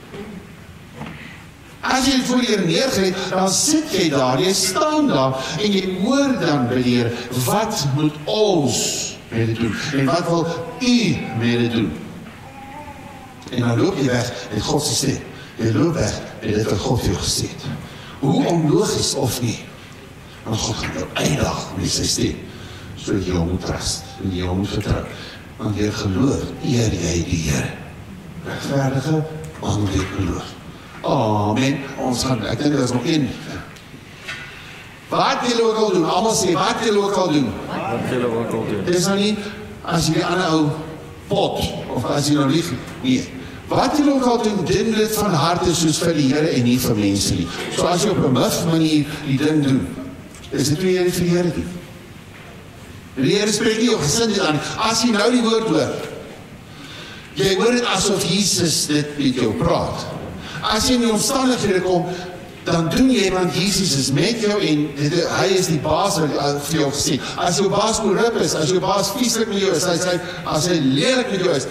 As jy dit voor die Here neergeleg, dan sit jy daar, jy staan daar, en jy hoor dan by die Here, wat moet ons met dit doen, en wat wil u met dit doen? En dan loop jy weg met God se stem, jy loop weg met dit wat God vir jou gesê het. Hoe onlogisch of nie, want God gaan jou eindig met sy stem, so dat jy hom moet trust, en jy hom moet vertrou, want jy geloof, eer jy die Here, rechtvaardige, want jy geloof. Amen, ons gaan, ek dink dat is nog een. Wat wil ook al doen? Allemaal sê, wat wil ook al doen? Wat wil ook al doen? Dit is nou nie, as jy die ander ou pot, of as jy nou lief, nee. Wat wil ook al doen, doen dit van harte soos vir die Here en nie vir mense nie. So as jy op 'n muf manier die ding doen, is dit wie jy vir die Here doen. Die Here spreek nie jou gesindheid aan, as jy nou die woord hoor, jy hoor dit asof Jesus dit met jou praat. As jy in die omstandighede kom, dan doen jy, want Jesus is met jou en dit, hy is die baas wat uh, vir jou gesê. As jou baas korrup is, as jou baas vieslik met jou is, as hy, as hy lelik met jou is,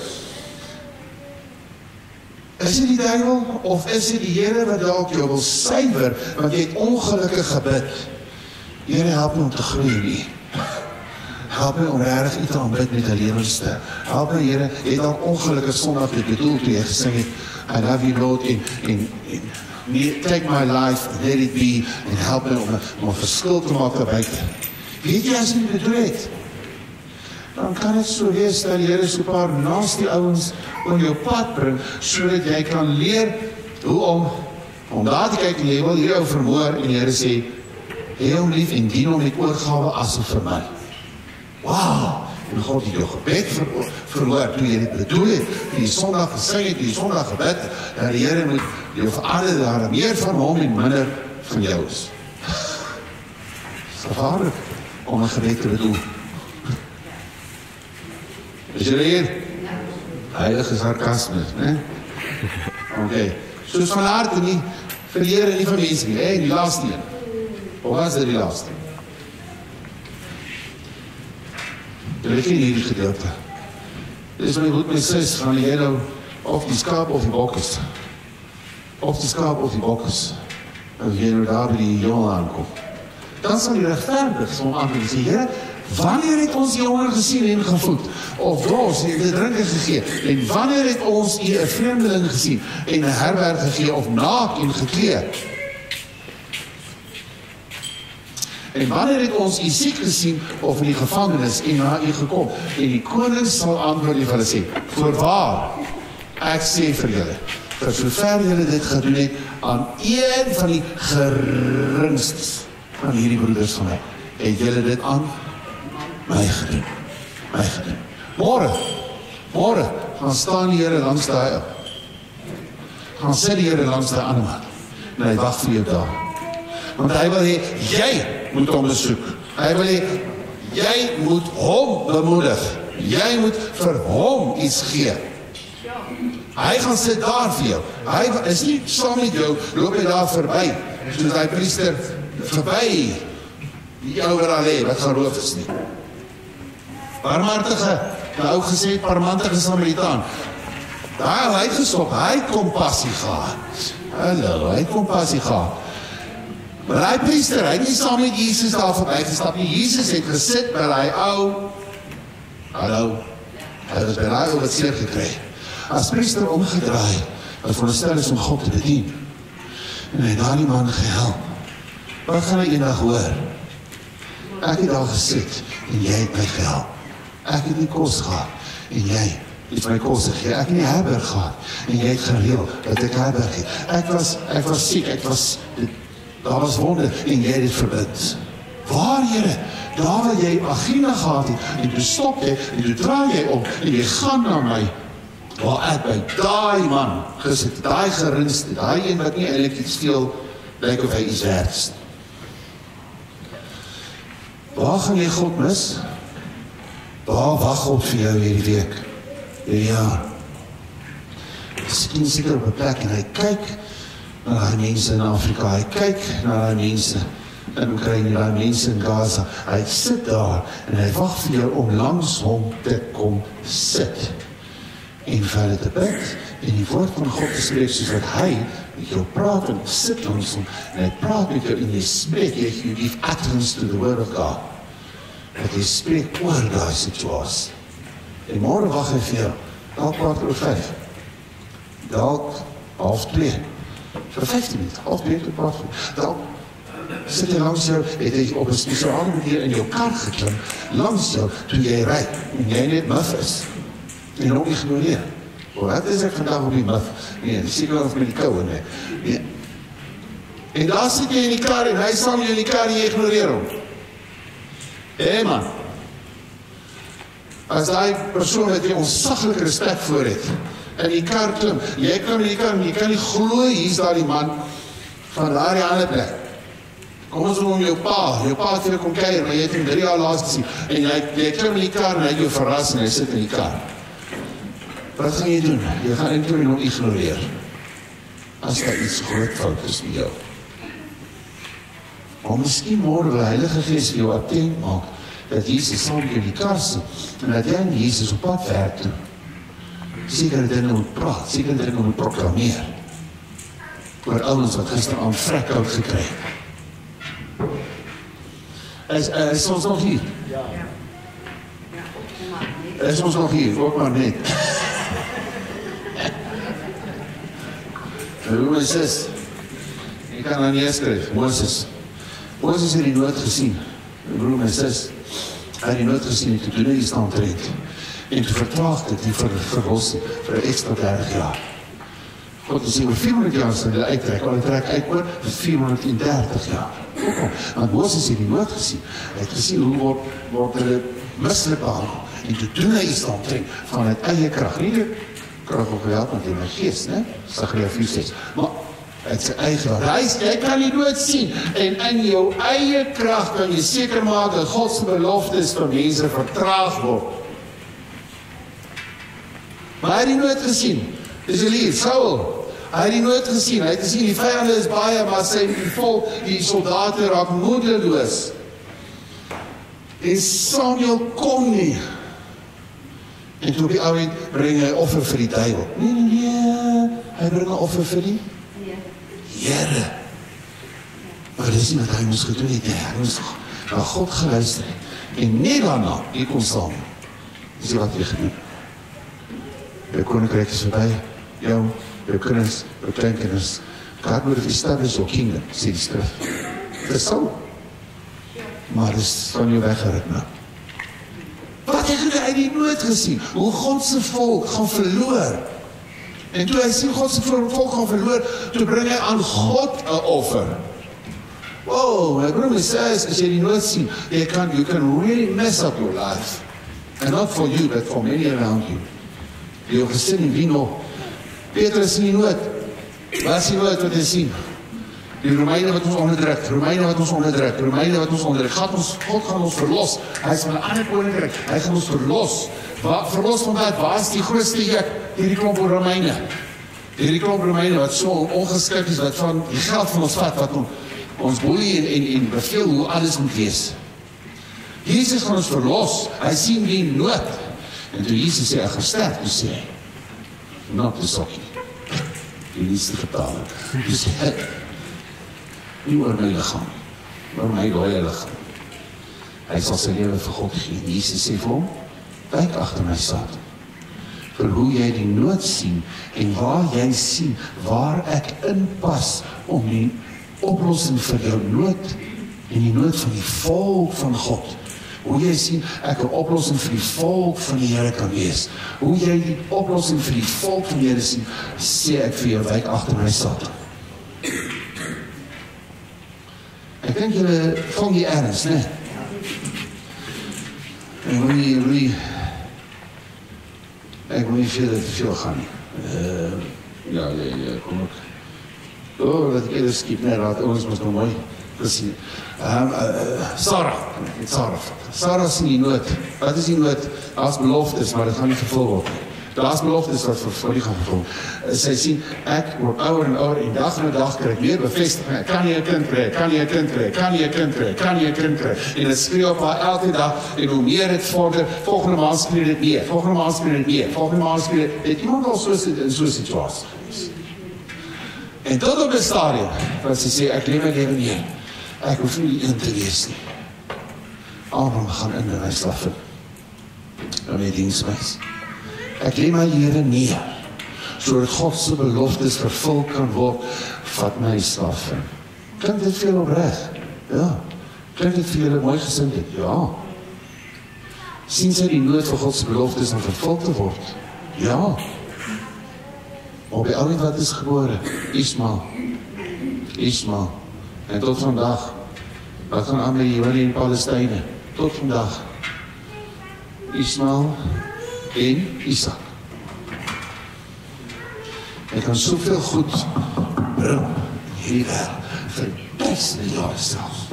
is dit die duiwel of is dit die Here wat dalk jou wil suiwer, want jy het ongelukkig gebid. Here, help my om te groei nie. Help my om regtig iets te aanbid met 'n lewenstyl. Help my, Here, jy het al ongelukkig Sondag dit bedoel toe jy gesing het, I love you, Lord, en, en, en nee, take my life, let it be, en help my om, om 'n verskil te maak daarbuiten. Weet jy as jy dit bedoel het, dan kan het so wees dat die Here so 'n paar naast die ouens op jou pad bring, sodat jy kan leer hoe om, om daar te kyk en jy wil hierdie ou vermoor, en die Here sê, hê hom lief en dien hom met oorgawe asof vir my. Wow! En God het jou gebed ver, verhoor, toe jy dit bedoel het, toe jy Sondag gesing het, toe jy Sondag gebed, dat die Here moet jou verander, daar meer van hom en minder van jou is. Het is gevaarlik om een gebed te bedoel. Is jy hier? Heilige sarkasme, ne? Oké. Okay. Soos van harte nie, vir die Here, nie vir mense nie, hè, die laaste een. Of was dit die laaste? Dit is nie hierdie gedeelte. Dit is my goed, my sis, gaan die Here of die skaap of die bokkes. Of die skaap of die bokkes. En jy nou daar by die jongen aankom. Dan sal die rechtvaardig som aankom en sê, Here, wanneer het ons die jongen gesien en gevoed? Of dros, en die drinken gegee? En wanneer het ons die een vreemdeling gesien en een herberg gegee, of naak en gekleed? En wanneer het ons u siek gesien, of in die gevangenis, en na u gekom? En die koning sal antwoord en vir hulle sê, voorwaar, ek sê vir julle, vir sover julle dit gedoen het, aan een van die geringstes van hierdie broeders van my, het julle dit aan my gedoen, my gedoen. Môre, môre, gaan staan die Here langs daai ou. Gaan sit die Here langs daai ander man, en hy wag vir jou daar. Want hy wil hê, jy moet hom besoek. Hy wil hê, jy moet hom bemoedig. Jy moet vir hom iets gee. Hy gaan sit daar vir jou. Hy is nie saam met jou, loop hy daar verby, soos die priester verby die ou wat daar lê, wat geroof is nie. Barmhartige, die ou gesê, barmhartige Samaritaan. Daar, hy het gestop, hy het kompassie gehad. Hallo, hy het kompassie gehad. Maar die priester, hy het nie saam met Jesus daar verby gestap nie. Jesus het gesit by die ou, hallo, hy was by die ou wat seer gekry. As priester omgedraai, wat veronderstel is om God te bedien, en hy het daar die man gehelp. Wat gaan hy eendag hoor? Ek het daar gesit, en jy het my gehelp. Ek het die kos gehad, en jy iets my kos gegee. Ek het nie herberg gehad en jy het gereël dat ek herberg het. Ek was ek was siek, ek was daar was wonder en jy het dit verbind. Waar, Here? Daar waar jy agenda gehad het en toe stop jy en toe draai jy om en jy gaan na my waar ek by daai man gesit, daai gerinste, daai een wat nie eintlik iets veel lyk of hy iets werd is. Waar gaan jy God mis? Waar wag God vir jou hierdie week, hierdie jaar? Miskien seker op 'n plek en hy kyk na die mense in Afrika, hy kyk na die mense in Oekraïne, na die mense in Gaza. Hy sit daar en hy wag vir jou om langs hom te kom sit. En vir hulle te bid en die woord van God te spreek soos wat hy met jou praat en sit langs hom en hy praat met jou en jy spreek, jy you give utterance to the word of God. Dat jy spreek oor daai situasie. En môre wag hy vir jou, dalk kwart oor vyf, dalk half twee, vir vyftien minute, half twee tot kwart voor, dalk sit hy langs jou, het hy op 'n spesiale manier in jou kar geklim, langs jou, toe jy ry, en jy net muf is, en hom ignoreer. Wat is ek vandag op die muf? Nee, die seker of met die koue, nee. nee. En daar sit jy in die kar, en hy sal jy in die kar, en jy ignoreer hom. Hé man, as die persoon wat jy onsaglike respect voor het, in die kar klim, jy klim in die kar, en jy kan nie glo, hier is daar die man, van daar die ander plek. Kom ons om jou pa, jou pa het vir jou kom keir, maar jy het hom drie jaar laas gesien, en jy, jy klim in die kar, en hy het jou verras, en hy sit in die kar. Wat gaan jy doen? Jy gaan eintlik hom ignoreer, as daar iets groot fout is met jou. Maar miskien môre wil die Heilige Gees vir jou attent maak, dat Jesus saam met jou in die kar sit, en dat jy en Jesus op pad werk toe. Sekere dinge moet praat, sekere dinge moet proklameer, oor ouens wat gister aan frekhout gekry het. Is, uh, is ons nog hier? Ja. Is ons nog hier? Ook maar net. Hoe is dit? Ek kan aan nie skryf, Moses. Moses het die nood gesien. Broer en sis, hy het die nood gesien, toe doen hy staan trek. En toe vertraag dit die ver, verlossing vir 'n ekstra dertig jaar. God het sê, oor vierhonderd jaar sal hy uittrek, al hy trek uit oor vierhonderddertig jaar. Want Moses het die nood gesien. Hy het gesien hoe word, word hulle mislik behandel. En toe doen hy staan trek van het eie krag. Nie die krag op gehelp met die gees, né? Sagaria vier ses. Maar uit sy eie reis, jy kan die dood sien, en in jou eie krag kan jy seker maak dat God se beloftes vir mense vertraag word. Maar hy het die nood gesien, dis jy hier, Saul, hy het die nood gesien, hy het gesien, die vyande is baie, maar sy die volk, die soldate raak moedeloos. En Samuel kom nie. En toe op die ouend bring hy offer vir die duiwel. Nee, nee, nee, hy bring 'n offer vir die Here. Maar dis nie wat hy moes gedoen het, hy moes na God geluister het. En net daarna, hy kom saam. Dis wat hy gedoen. Jou koninkryk is verby, jou, jou kinders, jou kleinkinders. God moet establish your kingdom, sê die skrif. Dis so. Maar dis van jou weggeruk nou. Wat het hy uit die nood gesien? Hoe God se volk gaan verloor. En toe hy sien God se volk gaan verloor, toe bring hy aan God 'n offer. Wow, my broer says, as jy die nood sien, you can, you can really mess up your life. And not for you, but for many around you. Die jou gesin en wie nog. Petrus sien die nood. Wat is die nood wat hy sien? Die Romeine wat ons onderdruk, Romeine wat ons onderdruk, Romeine wat ons onderdruk. God, ons, God gaan ons verlos. Hy is van 'n ander koninkryk. Hy gaan ons verlos. Waar, verlos van wat? Waar is die grootste juk? Hierdie klomp Romeine. Hierdie klomp Romeine wat so ongeskik is, wat van die geld van ons vat, wat on, ons boelie en, en, en beveel hoe alles moet wees. Jesus gaan ons verlos. Hy sien die nood. En toe Jesus sê, ek gaan sterf, toe sê hy, not the sokkie. Die liefste getale. Toe sê hy, nie oor my lichaam, oor my dooie lichaam. Hy sal sy lewe vir God gee. Jesus sê vir hom, kyk agter my saad. Vir hoe jy die nood sien, en waar jy sien, waar ek inpas, om die oplossing vir jou nood, en die nood van die volk van God, Hoe jy sien, ek 'n oplossing vir die volk van die Here kan wees. Hoe jy die oplossing vir die volk van die Here sien, sê ek vir jou, wyk agter my Satan. Ek dink julle vang die erns, né? Ek wil nie, wil nie, ek wil nie veel te veel gaan nie. Uh, ja, ja, ja, kom ook. Oh, dat ek eerder skiep, nee, raad, ons was nog mooi gesien. Um, uh, Sarah, het Sarah. Sarah sien die nood. Wat is die nood? Daar is beloftes, maar dit gaan nie vervul word nie. Daar is beloftes wat vir die gaan vervul. Uh, sy sien, ek word ouder en ouder en dag na dag kry ek meer bevestiging. Ek kan nie 'n kind kry, kan nie 'n kind kry, kan nie 'n kind kry, kan nie 'n kind kry. En dit skree op haar elke dag en hoe meer dit vorder, volgende maand skree dit meer, volgende maand skree dit meer, volgende maand skree dit. Het iemand al so in so 'n situasie gewees? En tot op 'n stadium wat sy sê, ek leef my lewe nie. Ek hoef nie in te wees nie. Abraham gaan in en hy slaf in. En hy dienswys. Ek lê my Here neer, sodat God se beloftes vervul kan word, vat my slaf in. Klink dit veel opreg? Ja. Klink dit vir julle mooi gesindheid? Ja. Sien sy die nood vir God se beloftes om vervul te word? Ja. Maar by al die wat is gebore, Ismael, Ismael, en tot vandag, wat gaan aan met die Jode en Palestyne, tot vandag, Ismael en Isak. Hy kan soveel goed bring, hierdie wêreld, vir duisende jare selfs.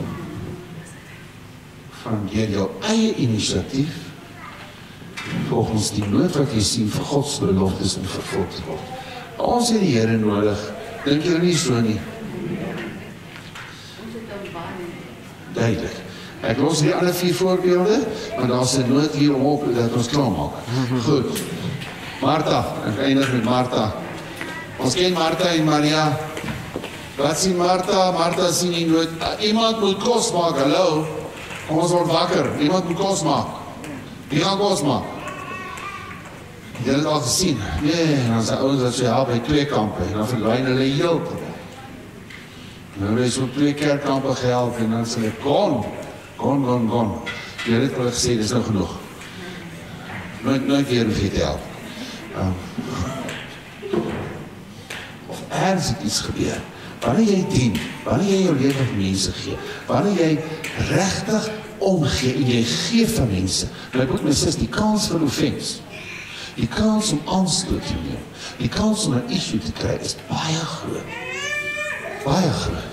Van deur jou eie inisiatief, volgens die nood wat jy sien vir God se beloftes om vervul te word. Ons het die Here nodig, dink jy nie so nie? Duidelik. Ek los die ander vier voorbeelde, maar daar is 'n nood hier om op dat ons klaarmaak. Goed. Martha, ek eindig met Martha. Ons ken Martha en Maria. Wat sien Martha? Martha sien die nood. Iemand moet kos maak, hallo. Ons word wakker. Iemand moet kos maak. Wie gaan kos maak? Jy het het al gesien. Nee, en dan is die ouens wat so help by twee kampe, en dan verdwyn hulle heeltemal. Nou is op twee kerkkampe gehelp, en dan sê hulle, kon, kon, kon, kon. Jy het het al gesê, dit is nou genoeg. Nooit, nooit weer hoef jy te help. Um, of ergens het iets gebeur. Wanneer jy dien, wanneer jy jou leven aan mense gee, wanneer jy rechtig omgee, en jy gee van mense, nou ek moet my sis, die kans vir offense, die kans om aanstoot te neem, die kans om 'n issue te kry, is baie groot. Baie groot.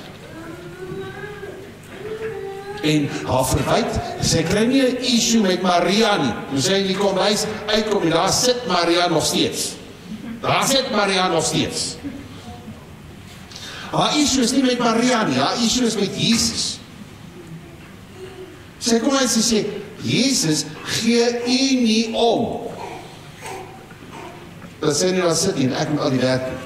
En haar verwyd, sy kry nie 'n issue met Maria nie. Toe sy in die kombuis uitkom, en daar sit Maria nog steeds. Daar sit Maria nog steeds. Haar issue is nie met Maria nie, haar issue is met Jesus. Sy kom en sy sê, Jesus, gee u nie om. Dat sy nie daar sit nie, en ek moet al die werk doen.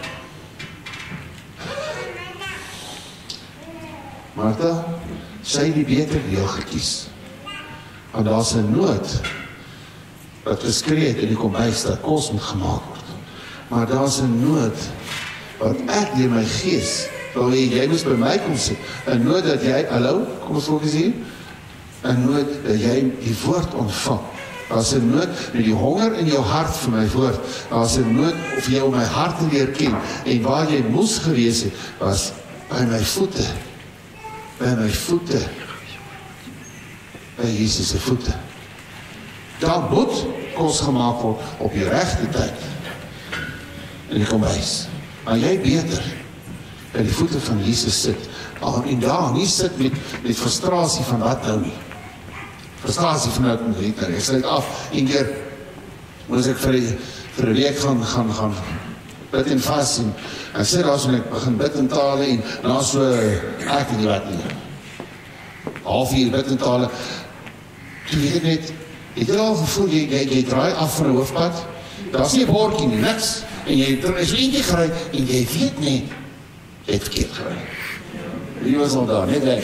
Martha, sy het die beter deel gekies. Want daar is 'n nood wat geskree het in die kombuis dat kos moet gemaak word. Maar daar is 'n nood wat ek deur my gees wil hê jy moes by my kom sit. 'n Nood dat jy, hallo, kom ons fokus hier. 'n Nood dat jy die woord ontvang. Daar is 'n nood met die honger in jou hart vir my woord. Daar is 'n nood of jy om my hart te leer ken. En waar jy moes gewees het, was by my voete. By my voete. By Jesus se voete. Daar moet kos gemaak word op die regte tyd. En die kombuis. Maar jy beter by die voete van Jesus sit. En daar nie sit met, met frustrasie van wat nou nie. Frustrasie van nou moet weet nou. Ek sluit af. En keer moes ek vir die, vir die week gaan, gaan, gaan bid en vas en en sit daar so en ek begin bid in tale en na so, ek weet nie wat nie. Half uur bid in tale. Toe weet ek net, het jy al gevoel, jy, jy, jy draai af van 'n hoofpad, daar is nie 'n bordjie nie, niks, en jy is eentjie gery, en jy weet net, jy het verkeerd gery. Wie was al daar, net weg.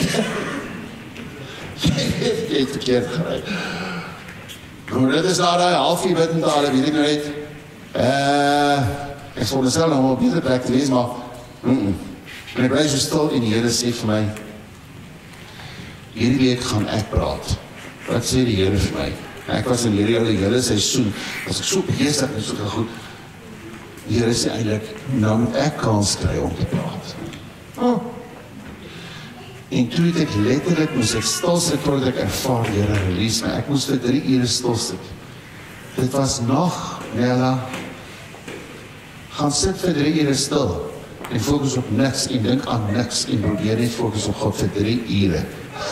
Jy het verkeerd gery. Nou, dit is daar die half uur bid in tale, weet ek nou net, uh, ek sal dit self nog op beter plek te wees, maar, mm -mm. en ek bly so stil, en die Here sê vir my, hierdie week gaan ek praat, wat sê die Here vir my? Ek was in hierdie hele hele seisoen, was ek so besig en so goed. Die Here sê eintlik, nou moet ek kans kry om te praat. Oh. En toe het ek letterlik moes ek stil sit totdat ek ervaar die Here release my. Ek moes vir drie ure stil sit. Dit was nog, Nella, gaan sit vir drie ure stil en fokus op niks en dink aan niks en probeer net fokus op God vir drie ure.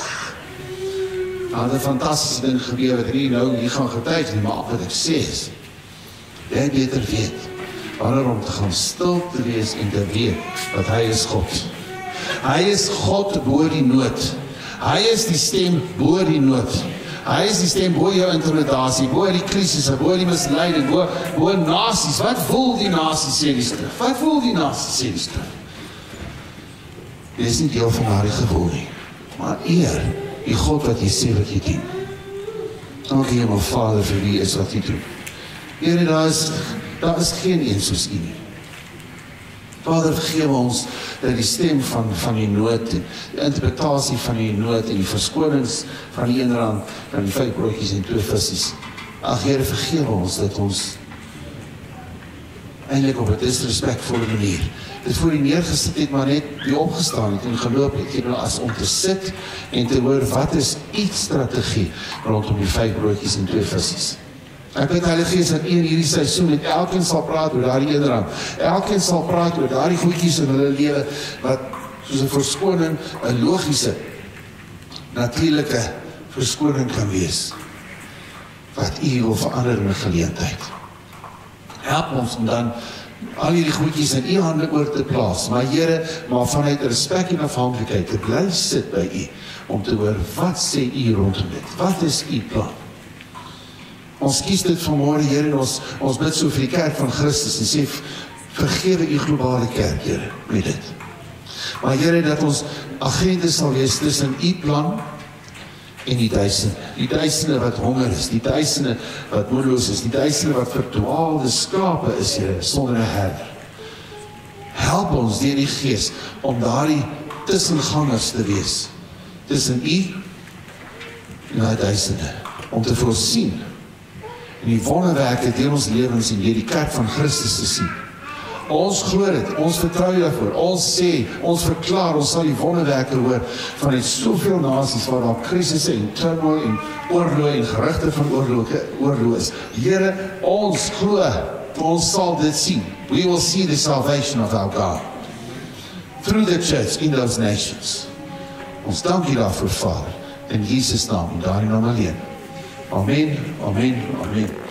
Nou, die fantastische ding gebeur wat hier nou hier gaan getuig nie, maar wat ek sê is, jy beter weet, wanneer om te gaan stil te wees en te weet, dat hy is God. Hy is God bo die nood. Hy is die stem bo die nood. Hy is die stem bo jou interpretasie, bo die krisisse, bo die misleiding, bo, bo nasies. Wat voel die nasies, sê die skrif? Wat voel die nasies, sê die skrif? Dit is nie deel van haar gevoel nie, maar eer die God wat jy sê wat jy dien. Dankie Hemel Vader vir wie is wat jy doen. Here, daar is, daar is geen een soos U nie. Vader, vergewe ons dat die stem van, van die nood, en die interpretatie van die nood en die verskonings van die een rand, van die vyf broodjies en twee visies. Ag Here, vergewe ons dat ons eintlik op 'n disrespekvolle manier dit voor die neergesit het, maar net die opgestaan het en geloop het, jy as om te sit en te hoor wat is iets strategie rondom die vyf broodjies en twee visies. Ek weet Heilige Gees dat in hierdie seisoen het elkeen sal praat oor daardie een rand. Elkeen sal praat oor daardie goedjies in hulle lewe wat soos 'n verskoning, 'n logiese, natuurlike verskoning kan wees. Wat U wil verander in 'n geleentheid. Help ons om dan al hierdie goedjies in U hande oor te plaas. Maar Here, maar vanuit respek en afhanklikheid te bly sit by U om te hoor wat sê U rondom dit. Wat is U plan? Ons kies dit vanmôre, Here, en ons, ons bid so vir die kerk van Christus en sê, vergewe U globale kerk, Here, met dit. Maar Here, dat ons agente sal wees tussen U plan en die duisende. Die duisende wat honger is, die duisende wat moedeloos is, die duisende wat verdwaalde skape is, Here, sonder 'n herder. Help ons deur die Gees om daardie tussengangers te wees tussen U en die duisende, om te voorsien en die wonderwerke deur ons lewens en deur die kerk van Christus te sien. Ons glo dit, ons vertrou daarvoor, ons sê, ons verklaar, ons sal die wonderwerke hoor van die soveel nasies waar daar krisisse en turmoil en oorlog en gerugte van oorlog, oorlog is. Here, ons glo, ons sal dit sien. We will see the salvation of our God through the church in those nations. Ons dank U daarvoor, Vader, in Jesus naam en daarin naam alleen. Amen, amen, amen.